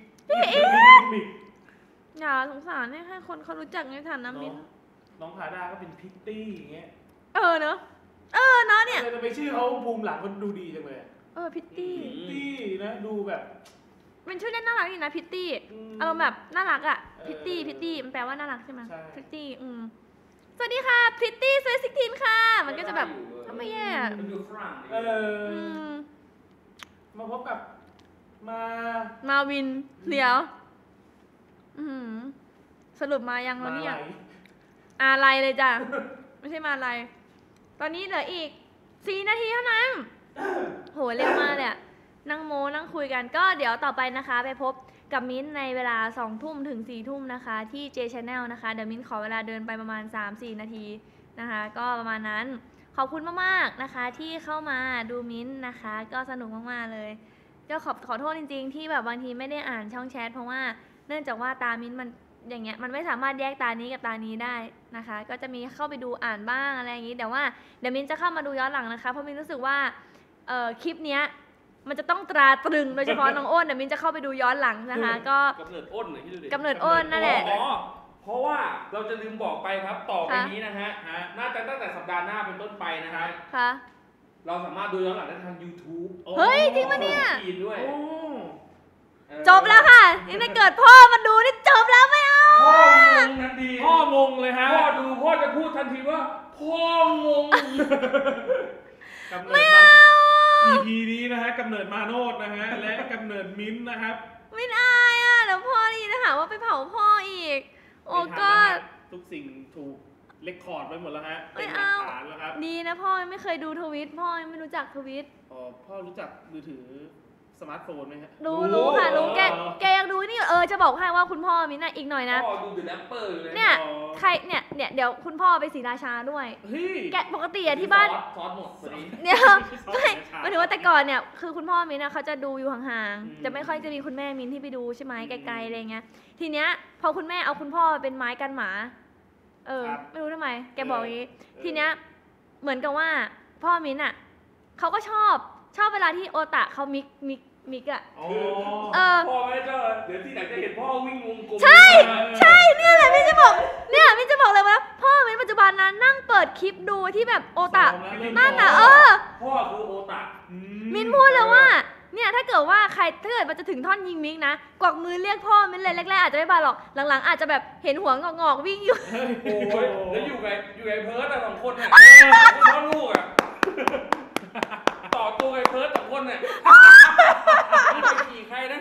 อย่าสงสารให้คนเขารู้จักในฐานะมินน้องพาด้าก็เป็นพิตตี้อย่างเงี้ยเนาะเนาะเนี่ยแต่ไปชื่อเขาภูมิหลังมันดูดีจังเลยพิตตี้พิตตี้นะดูแบบเป็นชื่อเล่นน่ารักดีนะพิตตี้อารมณ์แบบน่ารักอ่ะพิตตี้มันแปลว่าน่ารักใช่ไหมพิตตี้สวัสดีค่ะพิตตี้ซื้อ16ค่ะมันก็จะแบบไม่แย่มันดูฝรั่งมาพบกับมาวินเดี๋ยวสรุปมายังแล้วเนี่ยอะไรเลยจ้ะไม่ใช่มาอะไรตอนนี้เหลืออีก4 นาทีเท่านั้นโหเร็วมากเลยอะนั่งโมนั่งคุยกันก็เดี๋ยวต่อไปนะคะไปพบกับมิ้นในเวลา20 ทุ่มถึง4 ทุ่มนะคะ ที่ J Channel นะคะเดี๋ยวมิ้นขอเวลาเดินไปประมาณ 3-4 นาทีนะคะก็ประมาณนั้นขอบคุณมากๆนะคะที่เข้ามาดูมิ้นท์นะคะ ก็สนุกมากๆเลยก็ขอโทษจริงๆที่แบบบางทีไม่ได้อ่านช่องแชทเพราะว่าเนื่องจากว่าตามิ้นท์มันอย่างเงี้ยมันไม่สามารถแยกตานี้กับตานี้ได้นะคะ ก็จะมีเข้าไปดูอ่านบ้างอะไรอย่างงี้แต่ว่าเดี๋ยวมิ้นท์จะเข้ามาดูย้อนหลังนะคะเพราะมิ้นท์รู้สึกว่าคลิปเนี้ยมันจะต้องตราตรึงโดยเฉพาะน้องอ้นเดี๋ยวมิ้นท์จะเข้าไปดูย้อนหลังนะคะก็กำเนิดอ้นเลยที่ดูดิกำเนิดอ้นนั่นแหละอ๋อเพราะว่าเราจะลืมบอกไปครับต่อไปนี้นะฮะน่าจะตั้งแต่สัปดาห์หน้าเป็นต้นไปนะฮะค่ะเราสามารถดูย้อนหลังได้ทาง YouTube เฮ้ยจริงปะเนี่ยจีนด้วยจบแล้วค่ะนี่ถ้าเกิดพ่อมาดูนี่จบแล้วไม่เอาพ่องงทันทีพ่องงเลยฮะพ่อดูพ่อจะพูดทันทีว่าพ่องงกำเนิดมา EP นี้นะฮะกำเนิดมาโนดนะฮะและกำเนิดมิ้นท์นะครับไม่อายอ่ะแล้วพ่อนี่นะคะว่าไปเผาพ่ออีกโอ้ก็ทุกสิ่งถูกเรคคอร์ดไว้หมดแล้วฮะไม่เป็นหลัเอากฐานแล้วครับดีนะพ่อไม่เคยดูทวิตพ่อไม่รู้จักทวิตพ่อรู้จักมือถือสมาร์ทโฟนไหมฮะรู้ค่ะรู้แกยังดูนี่จะบอกให้ว่าคุณพ่อมิ้นท์อีกหน่อยนะพ่อดูเดอะแรปเปอร์เลยเนี่ยใครเนี่ยเดี๋ยวคุณพ่อไปศรีราชาด้วยเฮ้ยแกปกติอะที่บ้านซอสหมดพอดีเดี๋ยวไม่หมายถึงว่าแต่ก่อนเนี่ยคือคุณพ่อมิ้นท์เขาจะดูอยู่ห่างๆจะไม่ค่อยจะมีคุณแม่มิ้นท์ที่ไปดูใช่ไหมไกลๆอะไรเงี้ยทีเนี้ยพอคุณแม่เอาคุณพ่อเป็นไม้กันหมาไม่รู้ทำไมแกบอกอย่างนี้ทีเนี้ยเหมือนกับว่าพ่อมิ้นท์อะเขาก็ชอบเวลาที่โอตะเขามิกอะพ่อไม่เจอเดี๋ยวที่ไหนจะเห็นพ่อวิ่งวงกลมใช่เนี่ยแหละพี่จะบอกเลยว่าพ่อมิ้นท์ปัจจุบันนั้นนั่งเปิดคลิปดูที่แบบโอตะนั่นน่ะพ่อคือโอตะมิ้นท์พูดเลยว่าเนี่ยถ้าเกิดมันจะถึงท่อนยิงมิกนะกวักมือเรียกพ่อมิ้นท์เลยแรกๆอาจจะไม่บาหรอกหลังๆอาจจะแบบเห็นหัวงอกๆวิ่งอยู่โอ้ยแล้วอยู่ไงเพิร์ดอะ2 คนเนี่ยพ่อลูกอะต่อตัวไอ้เพิร์ด2 คนเนี่ยนี่ไปขี่ใครนะ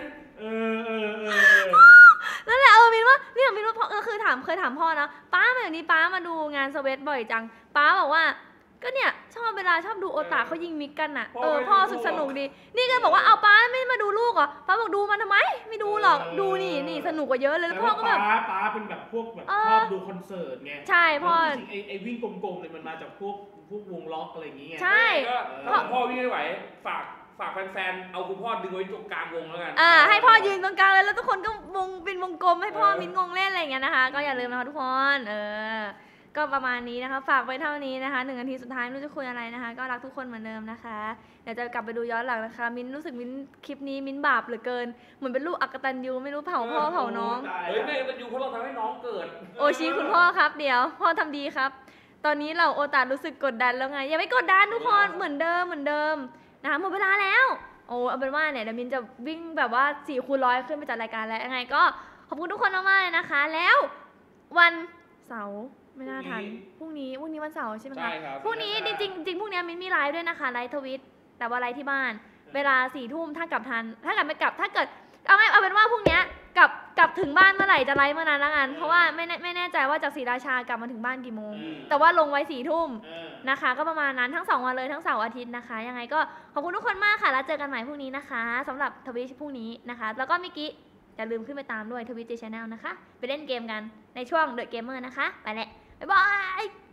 นั่นแหละมิ้นว่าพ่อก็คือเคยถามพ่อนะป้ามาอย่างนี้ป้ามาดูงานสเวตบ่อยจังป้าบอกว่าก็เนี่ยชอบดูโอตาเขายิงมิกกันอ่ะพ่อสนุกดีนี่ก็บอกว่าเอาป้าไม่มาดูลูกเหรอป้าบอกดูมันทำไมไม่ดูหรอกดูนี่สนุกกว่าเยอะเลยแล้วพ่อก็แบบป้าเป็นแบบพวกแบบชอบดูคอนเสิร์ตไงใช่พ่อจริงไอ้วิ่งกลมๆเนี่ยมันมาจากพวกวงล็อกอะไรอย่างเงี้ยใช่พ่อวิ่งไม่ไหวฝากแฟนๆเอาคุณพ่อดึงไว้ตรงกลางวงแล้วกันให้พ่อยืนตรงกลางเลยแล้วทุกคนก็เป็นวงกลมให้พ่อมิ้นงงเล่นอะไรอย่างเงี้ยนะคะก็อย่าลืมนะคะทุกคนก็ประมาณนี้นะคะฝากไว้เท่านี้นะคะ1 นาทีสุดท้ายไม่รู้จะคุยอะไรนะคะก็รักทุกคนเหมือนเดิมนะคะเดี๋ยวจะกลับไปดูย้อนหลังนะคะมิ้นรู้สึกคลิปนี้มิ้นบาปเหลือเกินเหมือนเป็นลูกอักตันยูไม่รู้เผาพ่อเผาน้องเฮ้ยแม่อักตันยูเพราะเราทำให้น้องเกิดโอชิคุณพ่อครับเดี๋ยวพ่อทำดีครับตอนนี้เราโอตารู้สึกกดดันแล้วไงอย่าไปกดดันทุกคนเหมือนเดิมนะคะหมดเวลาแล้วเอาเป็นว่าเนี่ยเดี๋ยวมิ้นจะวิ่งแบบว่า4x100ขึ้นไปจัดรายการแล้วยังไงก็ขอบคุณทุกคนมากๆเลยนะคะแล้ววันเสาร์ไม่น่าทันพรุ่งนี้วันเสาร์ใช่ไหมคะพรุ่งนี้จริงพรุ่งนี้มิ้นมีไลฟ์ด้วยนะคะไลฟ์ทวิตแต่ว่าไลฟ์ที่บ้านเวลา4 ทุ่มถ้ากลับทันถ้าเกิดไม่กลับถ้าเกิดเอาเป็นว่าพรุ่งนี้กลับถึงบ้านเมื่อไหร่จะไลฟ์เมื่อนั้นละกันเพราะว่าไม่แน่ใจว่าจากศรีราชากลับมาถึงบ้านกี่โมงแต่ว่าลงไว้4 ทุ่มนะคะก็ประมาณนั้นทั้ง2 วันเลยทั้งเสาร์อาทิตย์นะคะยังไงก็ขอบคุณทุกคนมากค่ะแล้วเจอกันใหม่พรุ่งนี้นะคะสำหรับทวิตพรุ่งนี้นะคะแล้วก็เมื่อกี้อย่าลืมขึ้นไปตามด้วยทวิตเจชแนลนะคะไปเล่นเกมกันในช่วง The Gamer นะคะไปแหละบ๊ายบาย